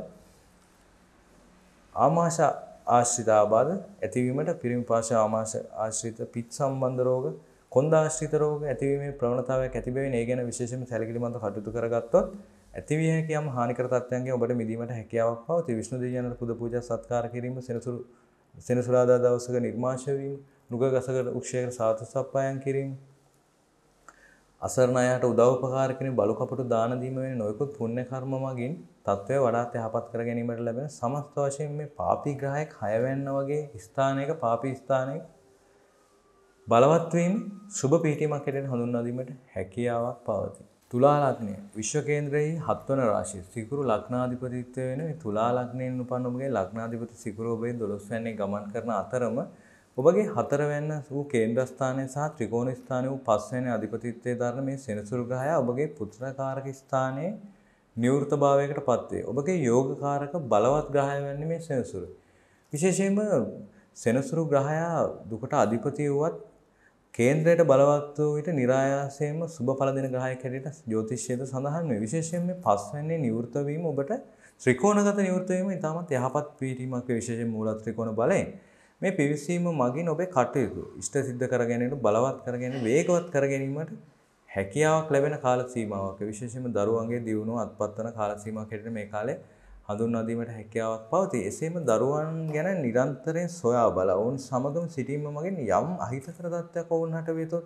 ආමාශ ආශ්‍රිත ආබාධ ඇතිවීමට පිරිමි පාර්ශ්ව ආමාශ ආශ්‍රිත පිත් සම්බන්ධ රෝග කොන්ද ආශ්‍රිත රෝග ඇතිවීමේ ප්‍රවණතාවයක් ඇති බැවින් ඒ ගැන විශේෂයෙන්ම සැලකිලිමත්ව කටයුතු කරගත්තොත් ඇතිවිය හැකි යම් හානිකර තත්ත්වයන්ගෙන් ඔබට මිදීමට හැකියාවක් පවතී. විෂ්ණු දෙවියන්ට පුද පූජා සත්කාර කිරීම සෙනසුරු සෙනසුරාදා දවසක නිර්මාශය වීම නුග ගසක වෘක්ෂයක සාතු සප්පායම් කිරීම අසරණ අයට උදව් උපකාර කිරීම බලු කපටු දාන දීම වෙන නොයෙකුත් පුණ්‍ය කර්ම මගින් තත්වය වඩාත් යහපත් කර ගැනීමට ලැබෙන සමස්ත වශයෙන් මේ පාපී ග්‍රහයක් හය වෙන්න වගේ ස්ථානයක පාපී ස්ථානයක බලවත් වීම සුබ පීඨිමක් හැටියට හඳුන්වා දීමට හැකියාවක් පවතී. තුලා ලග්නය විශ්ව කේන්ද්‍රයේ හත්වන රාශිය සිකුරු ලග්නාධිපතිත්වය වෙන මේ තුලා ලග්නයෙන් උපන් ඔබගේ ලග්නාධිපති සිකුරු ඔබේ දොළොස් වැන්නේ ගමන් කරන අතරම ඔබගේ හතර වෙන්න වූ කේන්ද්‍රස්ථානය සහ ත්‍රිකෝණ ස්ථානය වූ පස් වෙනි අධිපතිත්වයේ දරන මේ සෙනසුරු ග්‍රහය ඔබගේ පුත්‍රකාරක ස්ථානයේ නිවෘත භාවයකට පත් වේ. ඔබගේ යෝගකාරක බලවත් ග්‍රහය වෙන්නේ මේ සෙනසුරු. විශේෂයෙන්ම සෙනසුරු ග්‍රහයා දුකට අධිපති වුවත් කේන්ද්‍රයට බලවත් වූ විට નિરાයාසයෙන්ම සුබ ඵල දෙන ග්‍රහයක් හැටියට ජ්‍යොතිෂයේද සඳහන් වේ. විශේෂයෙන් මේ පස් වෙන්නේ නිවෘත වීම ඔබට ත්‍රිකෝණගත නිවෘත වීම ඉතාමත් යහපත් පීඨීමක් වේ. විශේෂයෙන් මූල ත්‍රිකෝණ බලයෙන් මේ පිවිසීම මගින් ඔබේ කටයුතු ඉෂ්ට සිද්ධ කර ගැනීමට බලවත් කර ගැනීම වේගවත් කර ගැනීමට හැකියාවක් ලැබෙන කාල සීමාවක්. විශේෂයෙන්ම දරුවන්ගේ දියුණුව අත්පත් වන කාල සීමාවක් හැටියට මේ කාලේ හඳුන්වා දීමට හැකියාවක් පවතී. එසේම දරුවන් ගැන නිරන්තරයෙන් සොයා බලා ඔවුන් සමගම සිටීම මගින් යම් අහිතකර තත්ත්වයක් ඔවුන්ට වෙතොත්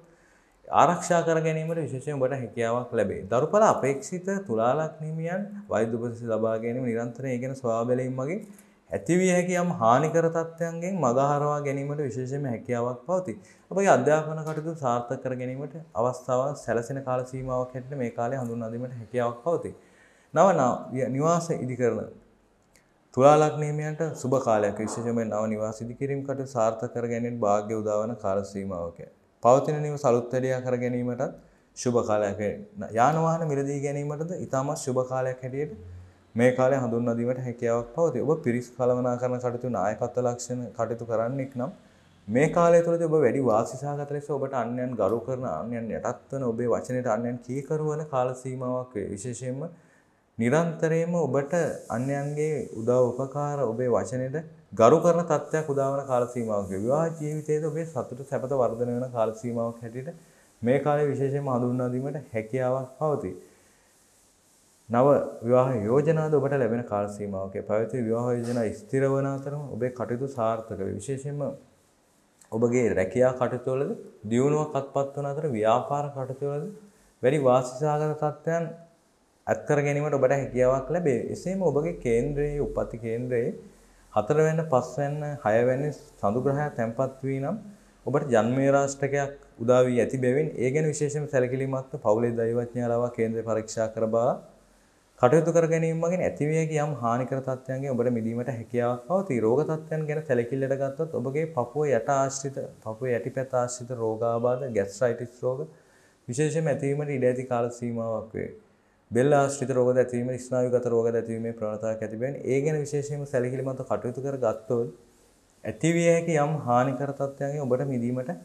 ආරක්ෂා කර ගැනීමට විශේෂයෙන් ඔබට හැකියාවක් ලැබේ. දරුපල අපේක්ෂිත තුලා ලග්න හිමියන් වෛද්‍ය උපදෙස් ලබා ගැනීම නිරන්තරයෙන් ඒ ගැන සොයා බැලීම මගින් ඇතිවිය හැකි යම් හානිකර තත්ත්වයන්ගෙන් මගහරවා ගැනීමට විශේෂයෙන්ම හැකියාවක් පවතී. අපගේ අධ්‍යාපන කටයුතු සාර්ථක කර ගැනීමට අවස්ථාවක් සැලසෙන කාල සීමාවක් හැටියට මේ කාලේ හඳුන්වා දීමට හැකියාවක් පවතී. නව නිවාස ඉදිකරන තුලා ලග්න හිමියන්ට සුබ කාලයක්. විශේෂයෙන්ම නව නිවාස ඉදිකිරීම කටයුතු සාර්ථක කර ගැනීමට වාග්ය උදා වන කාල සීමාවක. පවතින නිවස අලුත් වැඩියා කර ගැනීමටත් සුබ කාලයක්. යාන වාහන මිලදී ගැනීමටද ඉතාමත් සුබ කාලයක් හැටියට මේ කාලය හඳුන්වා දීමට හැකියාවක් පවතී. ඔබ පිරිස් කළමනාකරන කටයුතු නායකත්ව ලක්ෂණ කටයුතු කරන්නෙක් නම් මේ කාලය තුළදී ඔබ වැඩි වාසි සහගත ලෙස ඔබට අන්‍යයන් ගරු කරන අන්‍යයන් යටත් වන ඔබේ වචනයට අන්‍යයන් කීකරු වන කාල සීමාවක් වේ. විශේෂයෙන්ම නිරන්තරයෙන්ම ඔබට අන්‍යයන්ගේ උදව් උපකාර ඔබේ වචනයට ගරු කරන තත්ත්වයක් උදා වන කාල සීමාවක් වේ. විවාහ ජීවිතයේදී ඔබේ සතුට සැපත වර්ධනය වෙන කාල සීමාවක් හැටියට මේ කාලය විශේෂයෙන්ම හඳුන්වා දීමට හැකියාවක් පවතී. නව විවාහ යෝජනාද ඔබට ලැබෙන කාල සීමාවක පැවති විවාහ යෝජනා ස්ථිර වන අතරම ඔබේ කටයුතු සාර්ථක වේ. විශේෂයෙන්ම ඔබගේ රැකියා කටයුතු වලද දියුණුවක් අත්පත් වන අතර ව්‍යාපාර කටයුතු වලද වැඩි වාසිසහගත තත්ත්වයන් අත්කර ගැනීමට ඔබට හැකියාවක් ලැබේ. එසේම ඔබගේ කේන්ද්‍රයේ උපත් කේන්ද්‍රයේ හතර වෙනි පස් වෙනි හය වෙනි සඳු ග්‍රහය තැන්පත් වී නම් ඔබට ජන්මේ රාශිකයක් උදා වී ඇති බැවින් ඒ ගැන විශේෂයෙන්ම සැලකිලිමත්ව පවුලේ දෛවඥයා ලවා කේන්ද්‍රය පරීක්ෂා කර බලා කටයුතු කර ගැනීම මගින් ඇතිවිය හැකි යම් හානිකර තත්ත්වයන්ගෙන් ඔබට මිදීමට හැකියාවක් පවතී. රෝග තත්ත්වයන් ගැන සැලකිල්ලට ගත්තොත් ඔබගේ පපුව යට ආශ්‍රිත පපුව යටිපැත ආශ්‍රිත රෝගාබාධ ગેස්ට්‍රයිටිස් රෝග විශේෂයෙන්ම ඇතිවීමට ඉඩ ඇති කාල සීමාවක් වේ. බෙල්ල ආශ්‍රිත රෝග ඇතිවීම ස්නායුගත රෝග ඇතිවීමේ ප්‍රවණතාවක් ඇති බැවින් ඒ ගැන විශේෂයෙන්ම සැලකිලිමත්ව කටයුතු කර ගත්තොත් ඇතිවිය හැකි යම් හානිකර තත්ත්වයන්ගෙන් ඔබට මිදීමට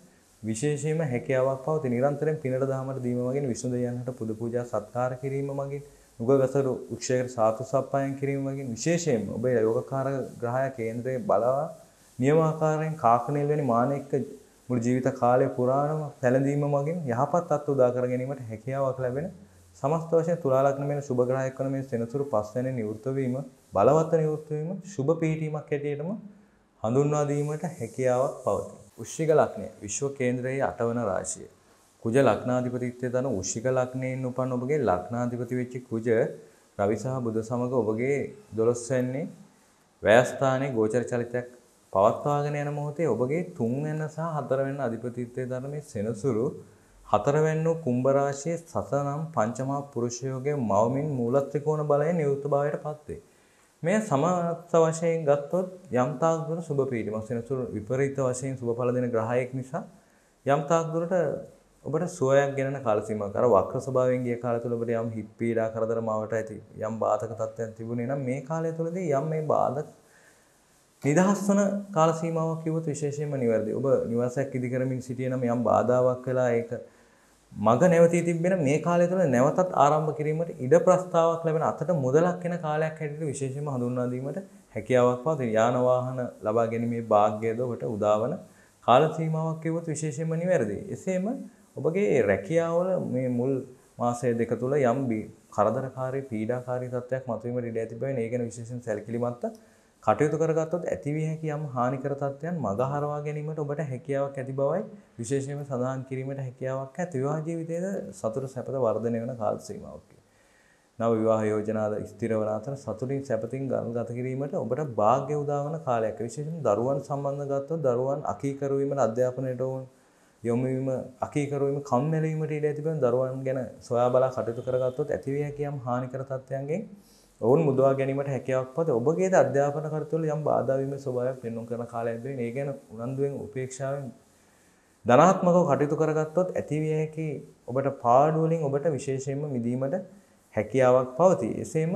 විශේෂයෙන්ම හැකියාවක් පවතී. නිරන්තරයෙන් පිනට දහමට දීම මගින් විසුණු දෙවියන්ට පුද පූජා සත්කාර කිරීම මගින් නුගගසරු උක්ෂේකර සාතු සප්පායන් කිරීම මගින් විශේෂයෙන්ම ඔබේ යෝගකාර ග්‍රහය කේන්ද්‍රයේ බලවා නියමාකාරයෙන් කාකනෙල් වැනි මානෙක මුළු ජීවිත කාලය පුරාම පැලඳීම මගින් යහපත් අත් උදා කර ගැනීමට හැකියාවක් ලැබෙන සමස්ත වශයෙන් තුලා ලග්න වෙන සුබ ග්‍රහයක් වන මේ සෙනසුරු පස්වැනි නිවෘත්ත වීම බලවත් නිවෘත්ත වීම සුබ පීඨීමක් හැටියටම හඳුන්වා දීමට හැකියාවක් පවතී. වෘශ්චික ලග්නය විශ්ව කේන්ද්‍රයේ අටවන රාශිය. කුජ ලග්නාධිපතිත්වයේ දන වෘශ්චික ලග්නයෙන් උපන් ඔබගේ ලග්නාධිපති වෙච්ච කුජ රවි සහ බුධ සමග ඔබගේ දොළොස් වෙනි වැයස්ථානයේ ගෝචර චලිතයක් පවත්වාගෙන යන මොහොතේ ඔබගේ තුන් වෙනි සහ හතර වෙනි අධිපතිත්වයේ දන මේ සෙනසුරු හතර වෙනි කුම්භ රාශියේ සතනම් පංචමහා පුරුෂ යෝගයේ මවමින් මූල ත්‍රිකෝණ බලයෙන් නියුක්ත භාවයට පත් වේ. මේ සමස්ත වශයෙන් ගත්තොත් යම් තාක් දුර සුබ පීඨිමක් සෙනසුරු විපරීත වශයෙන් සුබ ඵල දෙන ග්‍රහයෙක් නිසා යම් තාක් දුරට ඔබට සුවයක් ගෙනන කාල සීමාවක් අර වක්‍ර ස්වභාවයෙන් ගිය කාලය තුළ ඔබට යම් හිත් පීඩා කරදර මාවට ඇති යම් බාධක තත්ත්වයන් තිබුණේ නම් මේ කාලය තුළදී යම් මේ බාධක නිදහස් වන කාල සීමාවක් කිව්වොත් විශේෂයෙන්ම නිවැරදි. ඔබ නිවාසයක් ඉදි කරමින් සිටියේ නම් යම් බාධාවක් වෙලා ඒක මග නැවතී තිබෙන මේ කාලය තුළ නැවතත් ආරම්භ කිරීමට ඉඩ ප්‍රස්තාවක් ලැබෙන අතට මුදලක් වෙන කාලයක් හැටියට විශේෂයෙන්ම හඳුන්වා දීමට හැකියාවක් පවතී. යාන වාහන ලබා ගැනීමේ වාග්යද ඔබට උදාවන කාල සීමාවක් කිව්වොත් විශේෂයෙන්ම නිවැරදි. එසේම ඔබගේ රැකියාවල මේ මුල් මාසය දෙක තුළ යම් කරදරකාරී පීඩාකාරී තත්ත්වයක් මතුවීමට ඉඩ ඇති බැවින් ඒ ගැන විශේෂයෙන් සැලකිලිමත්ව කටයුතු කරගත්තොත් ඇතිවිය හැකි යම් හානිකර තත්ත්වයන් මගහරවා ගැනීමට ඔබට හැකියාවක් ඇති බවයි විශේෂයෙන්ම සඳහන් කිරීමට හැකියාවක් ඇති. විවාහ ජීවිතයේ සතුට සැපත වර්ධනය වන කාල සීමාවක්. නව විවාහ යෝජනාද ස්ථිර වන අතර සතුටින් සැපතින් ගත කිරීමට ඔබට වාග්ය උදා වන කාලයක්. විශේෂයෙන් දරුවන් සම්බන්ධ ගත්තොත් දරුවන් අකීකරු වීමට අධ්‍යාපනයට යොමු වීම අකීකරු වීම කම්මැලි වීමට ඉඩ ඇති බව දරුවන් ගැන සොයා බලා කටයුතු කරගත්තොත් ඇතිවිය හැකි යම් හානිකර තත්ත්වයන්ගෙන් ඔවුන් මුදවා ගැනීමට හැකියාවක් පද ඔබගේද අධ්‍යාපන කටයුතු වල යම් බාධා වීමේ ස්වභාවයක් පෙන්වන කරන කාලයක් වෙන. ඒ ගැන උනන්දුවෙන් උපේක්ෂාවෙන් ධනාත්මකව කටයුතු කරගත්තොත් ඇතිවිය හැකි ඔබට පාඩු වලින් ඔබට විශේෂයෙන්ම මිදීමට හැකියාවක් පවතී. එසේම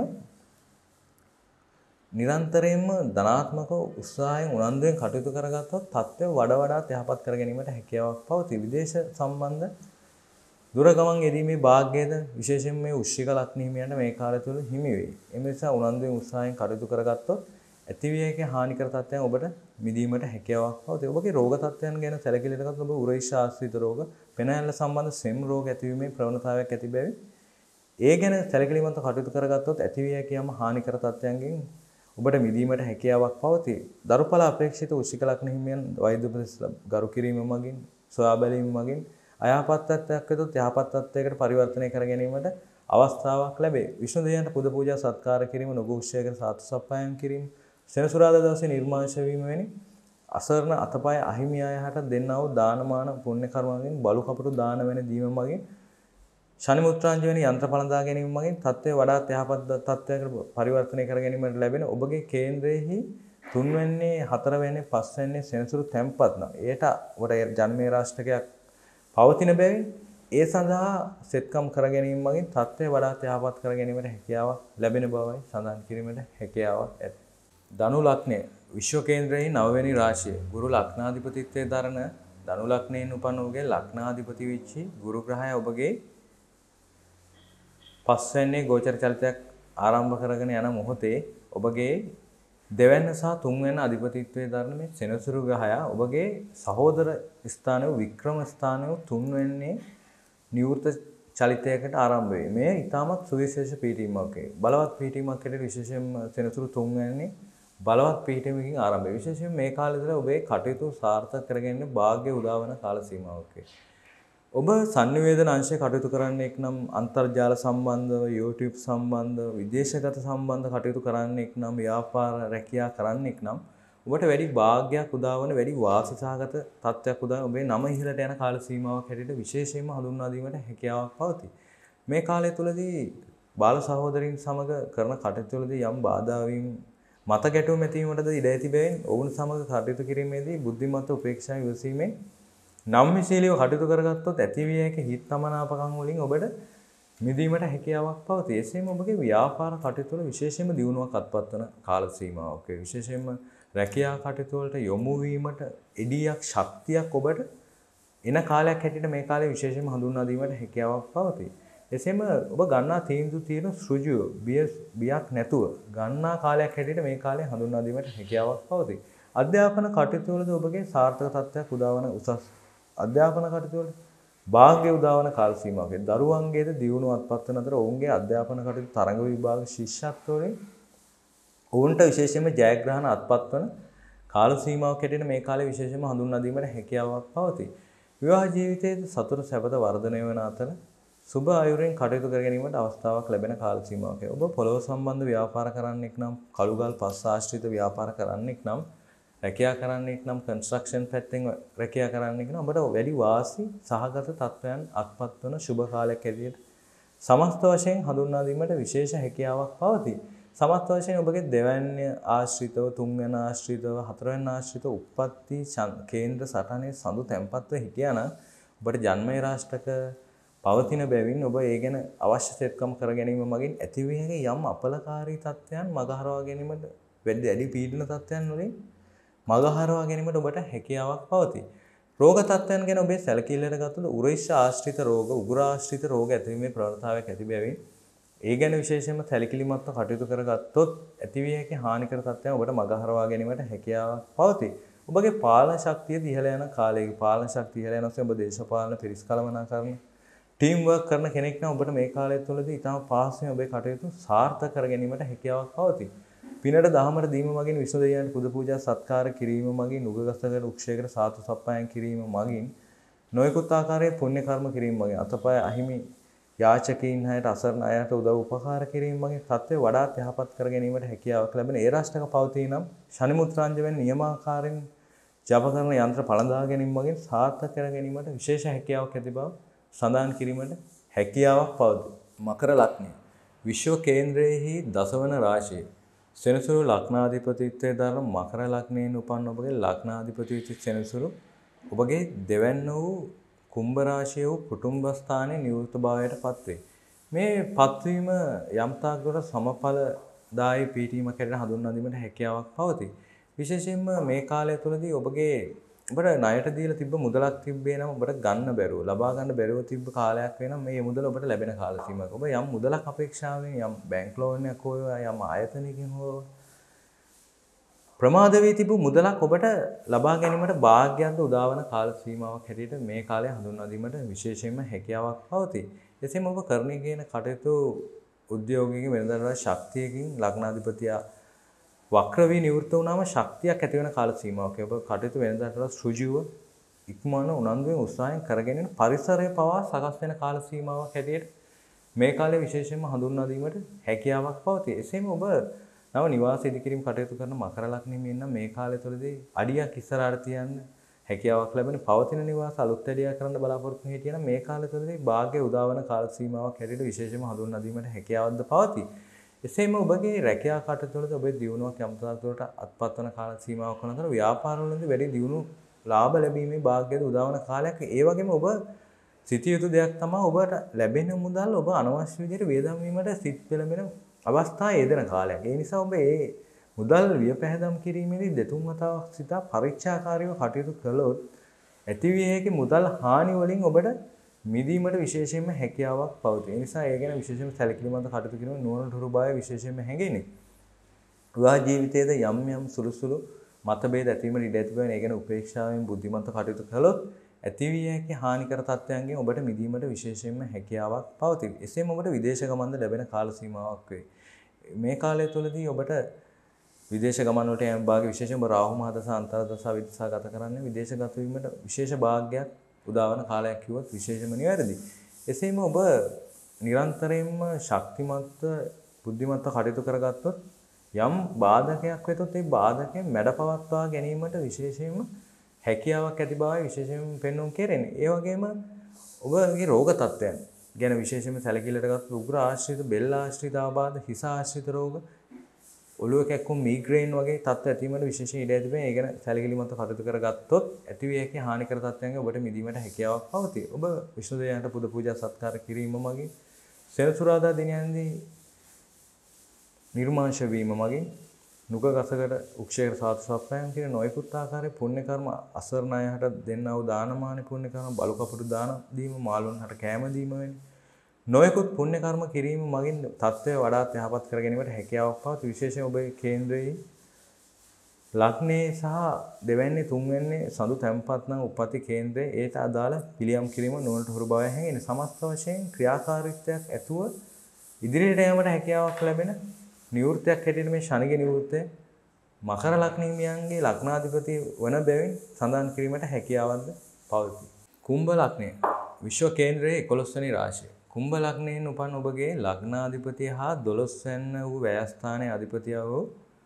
නිරන්තරයෙන්ම ධනාත්මකව උත්සාහයෙන් උනන්දුවෙන් කටයුතු කරගත්තොත් තත්ත්වය වඩා වඩාත් යහපත් කර ගැනීමට හැකියාවක් පවතී. විදේශ සම්බන්ධ දුර ගමන් යෙදීමේ වාග්යද විශේෂයෙන් මේ වෘශ්චික ලග්න හිමියන්ට මේ කාලය තුළ හිමි වේ. ඒ නිසා උනන්දුවෙන් උත්සාහයෙන් කටයුතු කරගත්තොත් ඇතිවිය හැකි හානිකර තත්ත්වයන් ඔබට මිදීමට හැකියාවක් පවතී. ඔබගේ රෝග තත්ත්වයන් ගැන සැලකිලිමත් ගත්තොත් ඔබ උරහිෂ ආශ්‍රිත රෝග, පෙනහැල්ල සම්බන්ධ සෙම් රෝග ඇතිවීමේ ප්‍රවණතාවයක් ඇති බැවින් ඒ ගැන සැලකිලිමත් කටයුතු කරගත්තොත් ඇතිවිය හැකි යම් හානිකර තත්ත්වයන්ගෙන් ඔබට මිදීමට හැකියාවක් පවතී. දරුඵල අපේක්ෂිත වෘශ්චික ලග්න හිමියන් වෛද්‍ය උපදෙස් ගරු කිරීම මගින් සොයා බැලීම මගින් අයහපත් තත්ත්වයක් වෙතොත් යහපත් තත්ත්වයකට පරිවර්තනය කර ගැනීමට අවස්ථාවක් ලැබේ. විෂ්ණු දෙවියන්ට පුද පූජා සත්කාර කිරීම, නුගුක්ෂයකට සාතු සප්පායම් කිරීම, සෙනසුරාදා දවසේ නිර්මාංශ වීම වැනි අසරණ අතපය අහිමි අය හට දෙන්නා වූ දානමාන පුණ්‍ය කර්මයෙන් බලු කපටු දාන වෙන දීම මගින් ශනි මුත්‍රාංජ වෙන යන්ත්‍ර පළඳා ගැනීම මගින් තත්ත්වය වඩාත් යහපත් තත්ත්වයකට පරිවර්තනය කර ගැනීමට ලැබෙන ඔබගේ කේන්ද්‍රයේහි තුන්වැන්නේ හතරවැන්නේ පස්වැන්නේ සෙනසුරු තැන්පත් නම් එයට ඔබට ජන්මේ රාශිකයක් පවතින බැවින් ඒ සඳහා සෙත්කම් කර ගැනීම මගින් තත්ත්වය වඩාත් යහපත් කර ගැනීමට හැකියාවක් ලැබෙන බවයි සඳහන් කිරීමට හැකියාවක් ඇත. ධනු ලග්නය විශ්ව කේන්ද්‍රයේ නවවැනි රාශිය ගුරු ලග්නාධිපතිත්වයේ දරන ධනු ලග්නයෙන් උපන් ඔබගේ ලග්නාධිපති වෙච්චි ගුරු ග්‍රහය ඔබගේ පස්වැන්නේ ගෝචර චලිතයක් ආරම්භ කරගෙන යන මොහොතේ ඔබගේ දෙවැන්න සහ තුන්වැන්න අධිපතිත්වයේ දරන මේ සෙනසුරු ග්‍රහය ඔබගේ සහෝදර ස්ථානයේ වික්‍රම ස්ථානයේ තුන්වැන්නේ නිවෘත චලිතයකට ආරම්භ වේ. මේ ඊටමත් සුවිශේෂ පීඨීමක් වේ. බලවත් පීඨීමක් හැටියට විශේෂයෙන්ම සෙනසුරු තුන්වැන්නේ බලවත් පීඨීමකින් ආරම්භ වේ. විශේෂයෙන් මේ කාලය තුළ ඔබේ කටයුතු සාර්ථක කරගන්න වාග්ය උදාවන කාල සීමාවක් වේ. ඔබ sannivedana අංශයේ කටයුතු කරන්නෙක් නම් අන්තර්ජාල සම්බන්ධව YouTube සම්බන්ධව විදේශගත සම්බන්ධ කටයුතු කරන්නෙක් නම් ව්‍යාපාර රැකියා කරන්නෙක් නම් ඔබට වැඩි වාග්යක් උදාවන වැඩි වාසිසහගත තත්ත්වයක් උදාවන ඔබේ නම ඉහළට යන කාල සීමාවක් හැටියට විශේෂයෙන්ම හඳුන්වා දීමට හැකියාවක් පවතී. මේ කාලය තුලදී බාල සහෝදරින් සමග කරන කටයුතු වලදී යම් බාධා වීම මත ගැටුම් ඇතිවීමටද ඉඩ ඇති බැවින් ඔවුන් සමග කටයුතු කිරීමේදී බුද්ධිමත් උපේක්ෂාවෙන් ඉවසීමෙන් නම්‍යශීලීව කටයුතු කරගත්තොත් ඇතිවිය හැකි හිත් තමනාපකම් වලින් ඔබට මිදීමට හැකියාවක් පවතී. එසේම ඔබගේ ව්‍යාපාර කටයුතු වල විශේෂයෙන්ම දියුණුවක් අත්පත් වන කාල සීමාවක් වේ. විශේෂයෙන්ම රැකියා කටයුතු වලට යොමු වීමට එඩියක් ශක්තියක් ඔබට එන කාලයක් හැටියට මේ කාලේ විශේෂයෙන්ම හඳුන්වා දීමට හැකියාවක් පවතී. එසේම ඔබ ගන්නා තීන්දුව තියෙන සෘජුව බිය බියක් නැතුව ගන්නා කාලයක් හැටියට මේ කාලේ හඳුන්වා දීමට හැකියාවක් පවතී. අධ්‍යාපන කටයුතු වලදී ඔබගේ සාර්ථක තත්ත්වයක් උදාවන උසස් අධ්‍යාපන කටයුතු වල භාග්‍ය උදාවන කාල සීමාවක දරුවන්ගේද දියුණුව අත්පත් වන අතර ඔවුන්ගේ අධ්‍යාපන කටයුතු තරඟ විභාග ශිෂ්‍යත්වවලින් ඔවුන්ට විශේෂයෙන්ම ජයග්‍රහණ අත්පත් වන කාල සීමාවක් හැටියට මේ කාලේ විශේෂයෙන්ම හඳුන්වා දීමට හැකියාවක් පවතී. විවාහ ජීවිතයේ සතුට සැපත වර්ධනය වන අතර සුබ ආයුරෙන් කටයුතු කර ගැනීමට අවස්ථාවක් ලැබෙන කාල සීමාවක. ඔබ පොළොව සම්බන්ධ ව්‍යාපාර කරන්නෙක් නම් කළුගල් පස් ආශ්‍රිත ව්‍යාපාර කරන්නෙක් නම් රැකියා කරන්නෙක් නම් කන්ස්ට්‍රක්ෂන් පැත්තෙන් රැකියා කරන්නෙක් නම් ඔබට වැඩි වාසි සහගත තත්ත්වයන් අත්පත් වන සුබ කාලයක් ඇටියට සමස්ත වශයෙන් හඳුන්වා දීමට විශේෂ හැකියාවක් පවතී. සමස්ත වශයෙන් ඔබගේ දෙවැනි ආශ්‍රිතව තුන්වැනි ආශ්‍රිතව හතරවැනි ආශ්‍රිතව උප්පත්ති කේන්ද්‍ර සටහනේ සඳු තැන්පත්ව හිටියානම් ඔබට ජන්මයේ රාෂ්ටක පවතින බැවින් ඔබ ඒ ගැන අවශ්‍ය සෙත්කම් කර ගැනීම මගින් ඇතිවිය හැකි යම් අපලකාරී තත්ත්වයන් මගහරවා ගැනීමට වැඩි දැඩි පීඩන තත්ත්වයන් වලින් මගහරවා ගැනීමට ඔබට හැකියාවක් පවතී. රෝග තත්ත්වයන් ගැන ඔබේ සැලකිල්ලට ගත්තොත් උරහිෂ ආශ්‍රිත රෝග, උගුර ආශ්‍රිත රෝග ඇතිවීමේ ප්‍රවණතාවයක් ඇති බැවින් ඒ ගැන විශේෂයෙන්ම සැලකිලිමත්ව කටයුතු කරගත්තොත් ඇතිවිය හැකි හානිකර තත්ත්වයන් ඔබට මගහරවා ගැනීමට හැකියාවක් පවතී. ඔබගේ පාලන ශක්තිය ඉහළ යන කාලයක පාලන ශක්තිය ඉහළ යන ඔස්සේ ඔබ දේශපාලන පිරිස්කලමනාකරන ටීම් වර්ක් කරන කෙනෙක් නම් ඔබට මේ කාලය තුළදී ඉතාම පහසුවෙන් ඔබේ කටයුතු සාර්ථක කර ගැනීමට හැකියාවක් පවතී. පිනට දහමට දීම මගින් විෂ්ණු දෙවියන්ට පුද පූජා සත්කාර කිරීම මගින් නුගගසක වෘක්ෂයකට සාතු සප්පායන් කිරීම මගින් නොයෙකුත් ආකාරයේ පුණ්‍ය කර්ම කිරීම මගින් අතපය අහිමි යාචකයින් හැට අසරණ අයට උදව් උපකාර කිරීම මගින් තත්ත්වය වඩාත් යහපත් කර ගැනීමට හැකියාවක් ලැබෙන ඒ රාෂ්ටක පවතී නම් ශනි මුත්‍රාංජ වෙන නියමාකාරයෙන් ජප කරන යන්ත්‍ර පළඳා ගැනීම මගින් සාර්ථක කර ගැනීමට විශේෂ හැකියාවක් ඇති බව සඳහන් කිරීමට හැකියාවක් පවතී. මකර ලග්නය විශ්ව කේන්ද්‍රයේහි දසවන රාශිය සෙනසුරු ලග්නාධිපතිත්වයේ දරන මකර ලග්නයෙන් උපන් ඔබගේ ලග්නාධිපති සෙනසුරු ඔබගේ දෙවැන්න වූ කුම්භ රාශිය වූ කුටුම්බ ස්ථානයේ නිවෘත භාවයට පත්වේ. මේ පත්වීම යම් තාක් දුරට සමඵලදායී පීඨීමක් හැටියට හඳුන්වා දීමට හැකියාවක් පවතී. විශේෂයෙන්ම මේ කාලය තුළදී ඔබගේ ඔබට ණයට දීලා තිබ්බ මුදලක් තිබ්බේ නම් ඔබට ගන්න බැරුව ලබා ගන්න බැරුව තිබ්බ කාලයක් වෙනම් මේ මුදල ඔබට ලැබෙන කාල සීමාවක්. ඔබ යම් මුදලක් අපේක්ෂාවෙන් යම් බැංක් ලෝන් එකක් හෝ යම් ආයතනයකින් හෝ ප්‍රමාද වී තිබු මුදලක් ඔබට ලබා ගැනීමට වාග්යන්ත උදාවන කාල සීමාවක් හැටියට මේ කාලය හඳුන්වා දීමට විශේෂයෙන්ම හැකියාවක් පවතී. එසේම ඔබ කරණීය කියන කටයුතු උද්‍යෝගිකකින් වෙනදාට ශක්තියකින් ලග්නාධිපතියා වක්‍ර වී නිවෘත වුණාම ශක්තියක් ඇති වෙන කාල සීමාවක ඔබ කටයුතු වෙනදාට සෘජුව ඉක්මන උනන්දුවෙන් උත්සාහයෙන් කරගෙන පරිසරය පවා සකස් වෙන කාල සීමාවක් හැටියට මේ කාලේ විශේෂයෙන්ම හඳුන්වා දීමට හැකියාවක් පවතී. එසේම ඔබ නව නිවාස ඉදිකිරීම කටයුතු කරන මකර ලග්නෙමින් නම් මේ කාලය තුළදී අඩියක් ඉස්සරහට තියන්න හැකියාවක් ලැබෙන පවතින නිවාස අලුත් ඇඩියා කරන්න බලාපොරොත්තු වෙන හිටියනම් මේ කාලය තුළදී භාග්‍ය උදාවන කාල සීමාවක් හැටියට විශේෂයෙන්ම හඳුන්වා දීමට හැකියාවක්ද පවතී. එසේම ඔබගේ රැකියා කටයුතු වලදී ඔබේ දියුණුවක් යම් තාක්ෂණයට අත්පත් වන කාල සීමාවක් වන අතර ව්‍යාපාරවලදී වැඩි දියුණු ලාභ ලැබීමේ භාග්‍යද උදාවන කාලයක්. ඒ වගේම ඔබ සිටිය යුතු දෙයක් තමයි ඔබට ලැබෙන මුදල් ඔබ අනවශ්‍ය විදිහට වියදම් වීමට සිත් පෙළඹෙන අවස්ථා යෙදෙන කාලයක්. ඒ නිසා ඔබ මේ මුදල් වියපැහැදම් කිරීමේදී දෙතුන් වතාවක් සිතා පරීක්ෂාකාරීව කටයුතු කළොත් ඇතිවිය හැකි මුදල් හානි වලින් ඔබට මිදීමට විශේෂයෙන්ම හැකියාවක් පවතී. ඒ නිසා ඒ ගැන විශේෂයෙන්ම සැලකිලිමත් කටයුතු කිරීම නුවණ දුරුබාය විශේෂයෙන්ම හැඟෙන්නේ. විවාහ ජීවිතයේද යම් යම් සුළු සුළු මතභේද ඇතිවීමට ඉඩ ඇති බව ඒ ගැන උපේක්ෂාවෙන් බුද්ධිමත් කටයුතු කළොත් ඇතිවිය හැකි හානිකර තත්ත්වයන්ගෙන් ඔබට මිදීමට විශේෂයෙන්ම හැකියාවක් පවතී. එසේම ඔබට විදේශ ගමන්ද ලැබෙන කාල සීමාවක් වේ. මේ කාලය තුළදී ඔබට විදේශ ගමන් වලට යන භාග්‍ය විශේෂයෙන්ම රාහු මහ දස අන්තර් දස විදසා ගත කරන්නේ විදේශගත වීමට විශේෂ භාග්‍යයක් උදාවන කාලයක් කිව්වොත් විශේෂම නිවැරදි. එසේම ඔබ නිරන්තරයෙන්ම ශක්තිමත් බුද්ධිමත්ව කටයුතු කරගත්තොත් යම් බාධකයක් වෙතොත් ඒ බාධකයෙන් මැඩපවත්වා ගැනීමට විශේෂයෙන්ම හැකියාවක් ඇති බවයි විශේෂයෙන් පෙන්වුම් කෙරෙන්නේ. ඒ වගේම ඔබගේ රෝග තත්ත්වයන් ගැන විශේෂයෙන්ම සැලකිල්ලට ගත්ත උග්‍ර ආශ්‍රිත, බෙල්ල ආශ්‍රිත ආබාධ, හිස ආශ්‍රිත රෝග, ඔළුව කැක්කුම්, මීග්‍රේන් වගේ තත්ත්ව ඇතිවීමට විශේෂයෙන් ඉඩ ඇති බව ඒ ගැන සැලකිලිමත් කටයුතු කරගත්තොත් ඇතිවිය හැකි හානිකර තත්ත්වයන්ගෙන් ඔබට මිදීමට හැකියාවක් පවතී. ඔබ විෂ්ණු දෙවියන්ට පුද පූජා සත්කාර කිරීම මගින් සෙනසුරාදා දිනයන්දී නිර්මාංශ වීම මගින් නුක ගසකට උක්ෂේර සාතු සප්පයන් කියන නොයෙකුත් ආකාරයේ පුණ්‍ය කර්ම අසරණ අයහට දෙන්නා වූ දානමාන පුණ්‍ය කර්ම බලු කපුටු දාන දීම මාළුන්හට කෑම දීම වෙන්නේ. නොයෙකුත් පුණ්‍ය කර්ම කිරීම මගින් තත්ත්වය වඩාත් යහපත් කර ගැනීමට හැකියාවක් පවති. විශේෂයෙන් ඔබේ කේන්ද්‍රයේ ලග්නේ සහ දෙවැන්නේ තුන්වැන්නේ සඳු තැම්පත් නම් උපති කේන්ද්‍රයේ ඒට අදාළ පිළියම් කිරීම නුවණට හුරු බව හැඟෙන සමස්ත වශයෙන් ක්‍රියාකාරීත්වයක් ඇතුව ඉදිරියට යාමට හැකියාවක් ලැබෙන නිවෘත්තයක් හැටියට මේ ශනිගේ නිවෘත්තය මකර ලග්නීමියන්ගේ ලග්නාධිපති වන බැවින් සඳහන් කිරීමට හැකියාවක්ද පවතී. කුම්භ ලග්නය විශ්ව කේන්ද්‍රයේ එකොළොස් වෙනි රාශිය. කුම්භ ලග්නයෙන් උපන් ඔබගේ ලග්නාධිපතිය හා දොළොස් වෙනි වූ ව්‍යයස්ථානයේ අධිපතිය වූ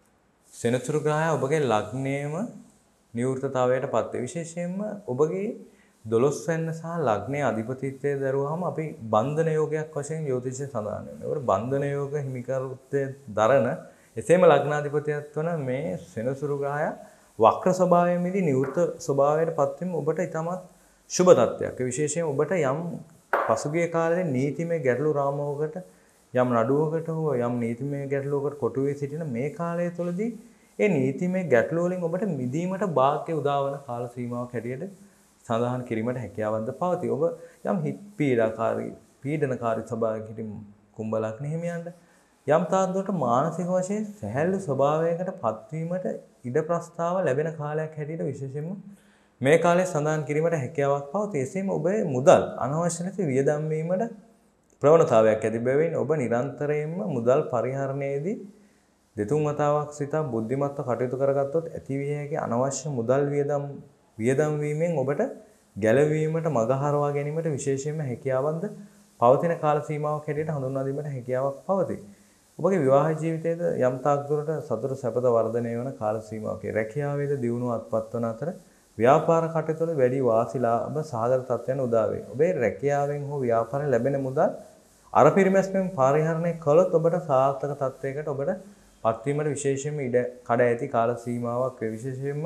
සෙනසුරු ග්‍රහය ඔබගේ ලග්නයේම නිවෘත්තතාවයට පත් වේ. විශේෂයෙන්ම ඔබගේ දොළොස් වෙනි සහ ලග්නයේ අධිපතිත්වයේ දරුවාම අපි බන්ධන යෝගයක් වශයෙන් ජ්‍යොතිෂයේ සඳහන් වෙනවා. ඒකට බන්ධන යෝග හිමිකරුත්වයේ දරන එසේම ලග්නාධිපතියත් වන මේ සෙනසුරු ග්‍රහය වක්‍ර ස්වභාවයෙන්දී නිවෘත්ත ස්වභාවයට පත් වීම ඔබට ඉතාමත් සුබ තත්ත්වයක්. විශේෂයෙන් ඔබට යම් පසුගිය කාලේ නීතිමය ගැටලු රාමුවකට යම් නඩුවකට හෝ යම් නීතිමය ගැටලුවකට කොටු වී සිටින මේ කාලය තුළදී ඒ නීතිමය ගැටලු වලින් ඔබට මිදීමට වාග්ය උදාවන කාල සීමාවක් හැටියට සඳහන් කිරීමට හැකියාවක්ද පවතී. ඔබ යම් හිත් පීඩාකාරී පීඩනකාරී ස්වභාවයකින් කුම්භ ලග්න හිමියන්ට යම් තාද්දොට මානසික වශයෙන් සැහැල්ලු ස්වභාවයකට පත්වීමට ඉඩ ප්‍රස්තාව ලැබෙන කාලයක් හැටියට විශේෂයෙන්ම මේ කාලේ සඳහන් කිරීමට හැකියාවක් පවතී. එසේම ඔබේ මුදල් අනවශ්‍ය ලෙස වියදම් වීමට ප්‍රවණතාවයක් ඇති බැවින් ඔබ නිරන්තරයෙන්ම මුදල් පරිහරණයේදී දෙතුන් වතාවක් සිතා බුද්ධිමත්ව කටයුතු කරගත්තොත් ඇතිවිය හැකි අනවශ්‍ය මුදල් වියදම් වියදම් වීමෙන් ඔබට ගැලවීමට මඟ හරවා ගැනීමට විශේෂයෙන්ම හැකියාවක්ද පවතින කාල සීමාවක් හැටියට හඳුන්වා දීමට හැකියාවක් පවතී. ඔබගේ විවාහ ජීවිතයේද යම් තාක් දුරට සතුට සැපත වර්ධනය වන කාල සීමාවක රැකියාවේද දියුණුව අත්පත් වන අතර ව්‍යාපාර කටයුතු වල වැඩි වාසිලාභ සහගත තත්ත්වයන් උදා වේ. ඔබේ රැකියාවෙන් හෝ ව්‍යාපාරයෙන් ලැබෙන මුදල් අර පිරිමැස්මෙන් පරිහරණය කළොත් ඔබට සාර්ථක තත්ත්වයකට ඔබට පත්වීමට විශේෂයෙන්ම ඉඩ කඩ ඇති කාල සීමාවක් වේ. විශේෂයෙන්ම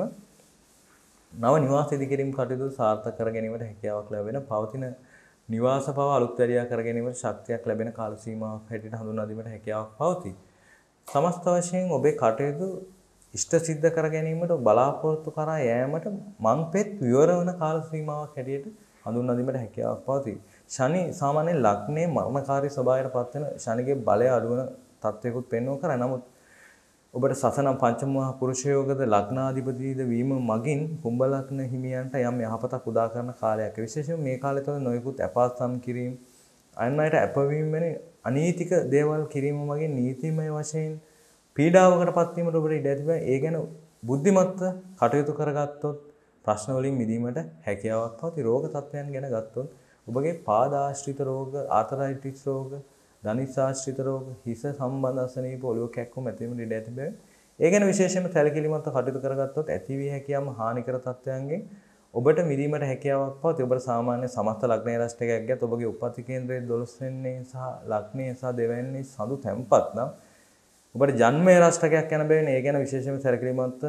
නව නිවාස ඉදිකිරීම කටයුතු සාර්ථක කර ගැනීමට හැකියාවක් ලැබෙන පවතින නිවාස පව අලුත් වැඩියා කර ගැනීමට ශක්තියක් ලැබෙන කාල සීමාවක් හැටියට හඳුන්වා දීමට හැකියාවක් පවතී. සමස්ත වශයෙන් ඔබේ කටයුතු ඉෂ්ට සිද්ධ කර ගැනීමට බලාපොරොත්තු කරා යෑමට මංපෙත් විවර වන කාල සීමාවක් හැටියට හඳුන්වා දීමට හැකියාවක් පවතී. ශනි සාමාන්‍යයෙන් ලග්නයේ මරණකාරී ස්වභාවයට පත් වෙන ශනිගේ බලය අඩු වෙන තත්ත්වයකට පෙන්වන කරා. නමුත් ඔබට සසනම් පංචමහා පුරුෂ යෝගද ලග්නාධිපතිද වීම මගින් කුම්භ ලග්න හිමියන්ට යම් යහපතක් උදා කරන කාලයක්. විශේෂයෙන් මේ කාලය තුළ නොයෙකුත් අපහසුම් කිරීම අන් අයට අපවීම වැනි අනීතික දේවල් කිරීම මගින් නීතිමය වශයෙන් පීඩාවකට පත්වීමට ඔබට ඉඩ ඇති බව. ඒ ගැන බුද්ධිමත්ව කටයුතු කරගත්තොත් ප්‍රශ්න වලින් මිදීමට හැකියාවක් පවතී. රෝග තත්ත්වයන් ගැන ගත්තොත් ඔබගේ පාදාශ්‍රිත රෝග, ආතරයිටිස් රෝග, ධනිසාශ්‍රිත රෝග, හිස සම්බන්ධ අසනීප ඔළුව කැක්කුම් ඇතිවීමට ඉඩ ඇති බව. ඒ ගැන විශේෂයෙන්ම සැලකිලිමත්ව කටයුතු කරගත්තොත් ඇතිවිය හැකියම් හානිකර තත්ත්වයන්ගෙන් ඔබට මිදීමට හැකියාවක් පවතී. ඔබට සාමාන්‍ය සමස්ත ලග්න රාශියක් ගැත් ඔබගේ උපති කේන්ද්‍රයේ දොළොස් වෙනි සහ ලග්නයේ සහ දෙවැන්නේ සඳු තැම්පත් නම් ඔබට ජන්මයේ රාශියක් යන බැවින් ඒ ගැන විශේෂයෙන්ම සැලකිලිමත්ව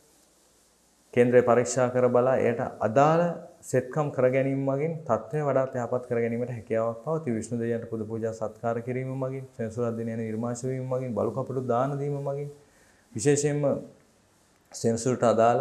කේන්ද්‍රය පරීක්ෂා කර බලා එයට අදාළ සෙත්කම් කර ගැනීම මගින් තත්ත්වය වඩාත් යහපත් කර ගැනීමට හැකියාවක් පවතී. විෂ්ණු දෙවියන්ට පුද පූජා සත්කාර කිරීම මගින් සෙනසුරාදා දිනයේ නිර්මාෂ වීම මගින් බලු කපටු දාන දීම මගින් විශේෂයෙන්ම සෙනසුරට අදාළ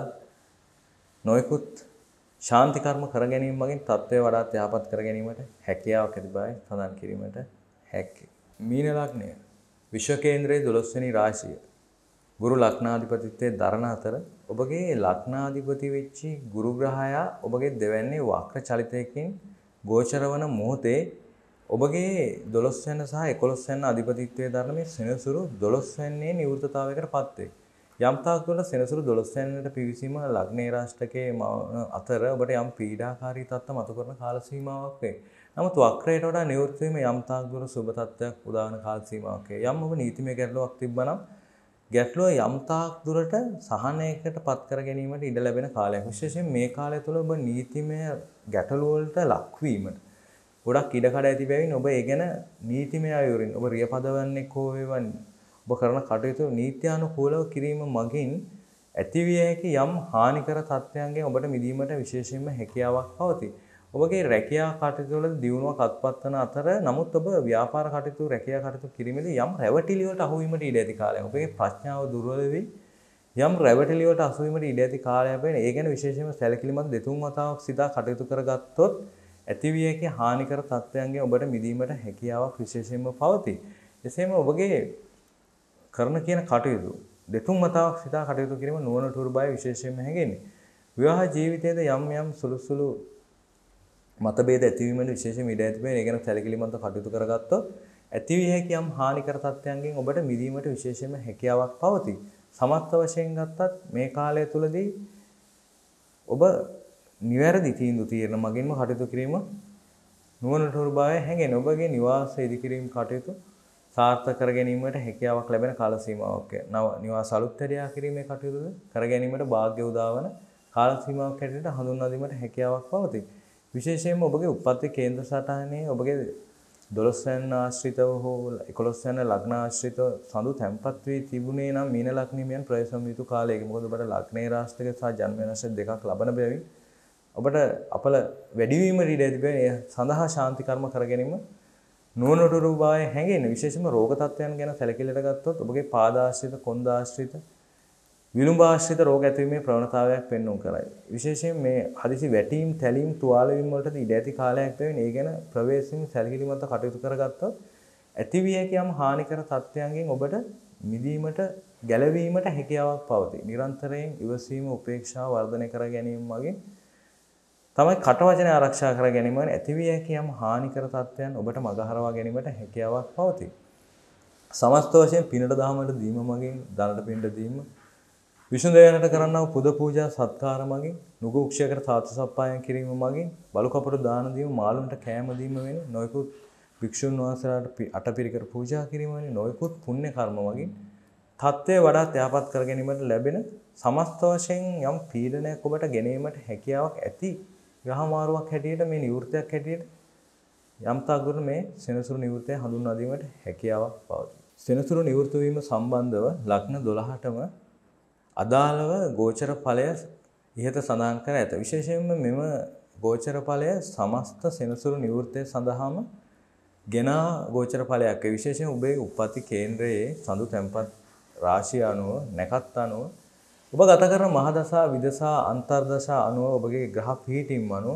නොයෙකුත් ශාන්ති කර්ම කර ගැනීම මගින් තත්ත්වය වඩාත් යහපත් කර ගැනීමට හැකියාවක් ඇති බවයි සඳහන් කිරීමට හැකියි. මීන ලග්නය විශ්ව කේන්ද්‍රයේ දොළොස් වෙනි රාශිය ගුරු ලග්නාධිපතිත්වයේ දරන අතර ඔබගේ ලග්නාධිපති වෙච්චි ගුරු ග්‍රහයා ඔබගේ දෙවැන්නේ වක්‍ර චලිතයකින් ගෝචර වන මොහොතේ ඔබගේ දොළොස් වෙනි සහ එකොළොස් වෙනි අධිපතිත්වයේ දරන මේ සෙනසුරු දොළොස් වෙනි නිවෘත්තතාවයකට පත් වේ. යම් තාක් දුරට සෙනසුරු දොළොස් වෙනිට පිවිසීම ලග්නේ රාශිකයේ අතර ඔබට යම් පීඩාකාරී තත්ත්ව මතු කරන කාල සීමාවක් වේ. නමුත් වක්‍රයට වඩා නිවෘත්ත වීම යම් තාක් දුර සුබ තත්ත්වයක් උදා වන කාල සීමාවක් වේ. යම් ඔබ නීතිමය ගැටලුවක් තිබ්බනම් ගැටලුව යම් තාක් දුරට සහනයකට පත් කර ගැනීමට ඉඩ ලැබෙන කාලයක්. විශේෂයෙන් මේ කාලය තුළ ඔබ නීතිමය ගැටලු වලට ලක්වීමට ගොඩක් ඉඩ කඩ ඇති බැවින් ඔබ ඒ ගැන නීතිමය අයුරින් ඔබ රියපදවන්නේ කෝ වේවන් ඔබ කරන කටයුතු නීත්‍යානුකූලව කිරීම මගින් ඇතිවිය හැකි යම් හානිකර තත්ත්වයන්ගෙන් ඔබට මිදීමට විශේෂයෙන්ම හැකියාවක් පවතී. ඔබගේ රැකියා කටයුතු වල දියුණුවක් අත්පත් වන අතර නමුත් ඔබ ව්‍යාපාර කටයුතු රැකියා කටයුතු කිරීමේදී යම් රැවටිලි වලට අහු වීමට ඉඩ ඇති කාලයක්. ඔබගේ ප්‍රඥාව දුර්වල වෙයි. යම් රැවටිලි වලට අසු වීමට ඉඩ ඇති කාලයක් වෙන. ඒ ගැන විශේෂයෙන්ම සැලකිලිමත් දෙතුන් වතාවක් සිතා කටයුතු කරගත්තොත් ඇතිවිය හැකි හානිකර තත්ත්වයන්ගෙන් ඔබට මිදීමට හැකියාවක් විශේෂයෙන්ම පවතී. එසේම ඔබගේ කරන කියන කටයුතු දෙතුන් වතාවක් සිතා කටයුතු කිරීම නුවණට උරුබය විශේෂයෙන්ම හැඟෙන්නේ. විවාහ ජීවිතයේද යම් යම් සුළු සුළු මතභේද ඇතිවීමට විශේෂයෙන්ම ඉඩ ඇති වෙන. ඒ ගැන සැලකිලිමත් කටයුතු කරගත්තොත් ඇතිවිය හැකි යම් හානිකර තත්ත්වයන්ගෙන් ඔබට මිදීමට විශේෂයෙන්ම හැකියාවක් පවතී. සමස්ත වශයෙන් ගත්තත් මේ කාලය තුලදී ඔබ නිවැරදි තීන්දුව తీරන මගින්ම කටයුතු කිරීම නුවණට උරුබය හැඟෙන. ඔබගේ නිවාස ඉදිකිරීම කටයුතු සාර්ථක කර ගැනීමට හැකියාවක් ලැබෙන කාල සීමාවක්. නව නිවාස අලුත් හැඩයා කිරීමේ කටයුතු කර ගැනීමට භාග්‍ය උදාවන කාල සීමාවක් හැටියට හඳුන්වා දීමට හැකියාවක් පවතී. විශේෂයෙන්ම ඔබගේ උප්පත්ති කේන්ද්‍ර සටහනේ ඔබගේ දොළොස් වෙනි ආශ්‍රිතව හෝ එකොළොස් වෙනි ලග්න ආශ්‍රිතව සඳු තැන්පත් වී තිබුණේ නම් මීන ලග්නෙමියන් ප්‍රවේශම් යුතු කාලයක. මොකද ඔබට ලග්නේ රාශියක සහ ජන්ම වෙනස් දෙකක් ලබන බැවින් ඔබට අපල වැඩිවීමට ඉඩ ඇති බැවින් ඒ සඳහා ශාන්ති කර්ම කර ගැනීම නුවණට උරුබය හැඟෙන. විශේෂයෙන්ම රෝග තත්ත්වයන් ගැන සැලකිලිට ගත්තොත් ඔබගේ පාදාශ්‍රිත කොන්දාශ්‍රිත විලුඹාශ්‍රිත රෝග ඇතිවීමේ ප්‍රවණතාවයක් පෙන්වුම් කරයි. විශේෂයෙන් මේ හදිසි වැටීම්, තැලීම්, තුවාල වීම වලට ඉඩ ඇති කාලයක් බැවින් ඒ ගැන ප්‍රවේශයෙන් සැලකිලිමත් කටයුතු කරගත්තොත් ඇතිවිය හැකි යම් හානිකර තත්ත්වයන්ගෙන් ඔබට මිදීමට, ගැලවීමට හැකියාවක් පවතී. නිරන්තරයෙන් ඉවසීම, උපේක්ෂාව වර්ධනය කර ගැනීම මගින් තමයි කටවචන ආරක්ෂා කර ගැනීම ඇතිවිය හැකි යම් හානිකර තත්ත්වයන් ඔබට මගහරවා ගැනීමට හැකියාවක් පවතී. සමස්ත වශයෙන් පිනට දහමට දීම මගින් ධනට පින්ඩ දීම විසුන්දයනට කරන්නා පුද පූජා සත්කාර මගින් නුගුක්ෂයකට තාත්ත සප්පායන් කිරීම මගින් බලු කපුට දාන දීම මාළුන්ට කෑම දීම වෙන නොයෙකුත් භික්ෂුන් වහන්සේලාට අටපිරිකර පූජා කිරීම වෙන නොයෙකුත් පුණ්‍ය කර්ම මගින් තත්ත්වය වඩාත් යහපත් කර ගැනීමට ලැබෙන සමස්ත වශයෙන් යම් පීඩනයක් ඔබට ගැනීමට හැකියාවක් ඇති ග්‍රහමාරුවක් හැටියට මේ නිවෘත්තයක් හැටියට යම් තාක් මේ සෙනසුරු නිවෘත්තය හඳුන්වා දීමට හැකියාවක් පවතී. සෙනසුරු නිවෘත්ත වීම සම්බන්ධව ලග්න දොළහටම අදාළව ගෝචර ඵලය ඉහත සඳහන් කර ඇත. විශේෂයෙන්ම මෙම ගෝචර ඵලය සමස්ත සෙනසුරු නිවෘත්තය සඳහාම ගෙනා ගෝචර ඵලයක්. විශේෂයෙන් ඔබේ උප්පත්ති කේන්ද්‍රයේ සඳු තැන්පත් රාශිය අනුව නැකත් අනුව ඔබ ගත කරන මහදසා විදසා අන්තර්දසා අනුව ඔබගේ ග්‍රහ පිහිටීම් අනුව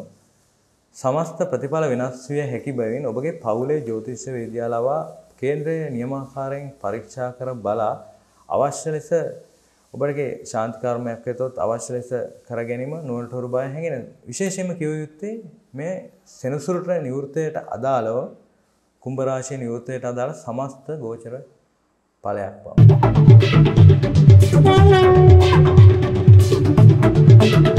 සමස්ත ප්‍රතිඵල වෙනස් විය හැකි බැවින් ඔබගේ පවුලේ ජ්‍යොතිෂ විද්‍යාලව කේන්ද්‍රයේ නියමාකාරයෙන් පරීක්ෂා කර බලා අවශ්‍ය ලෙස ඔබගේ ශාන්ති කර්මයක් වෙතොත් අවශ්‍ය ලෙස කර ගැනීම නුවණට උරුබය හැඟෙන. විශේෂයෙන්ම කිව යුත්තේ මේ සෙනසුරට නිවෘත්තයට අදාළව කුම්භ රාශියේ නිවෘත්තයට අදාළ සමස්ත ගෝචර ඵලයක් පමණයි.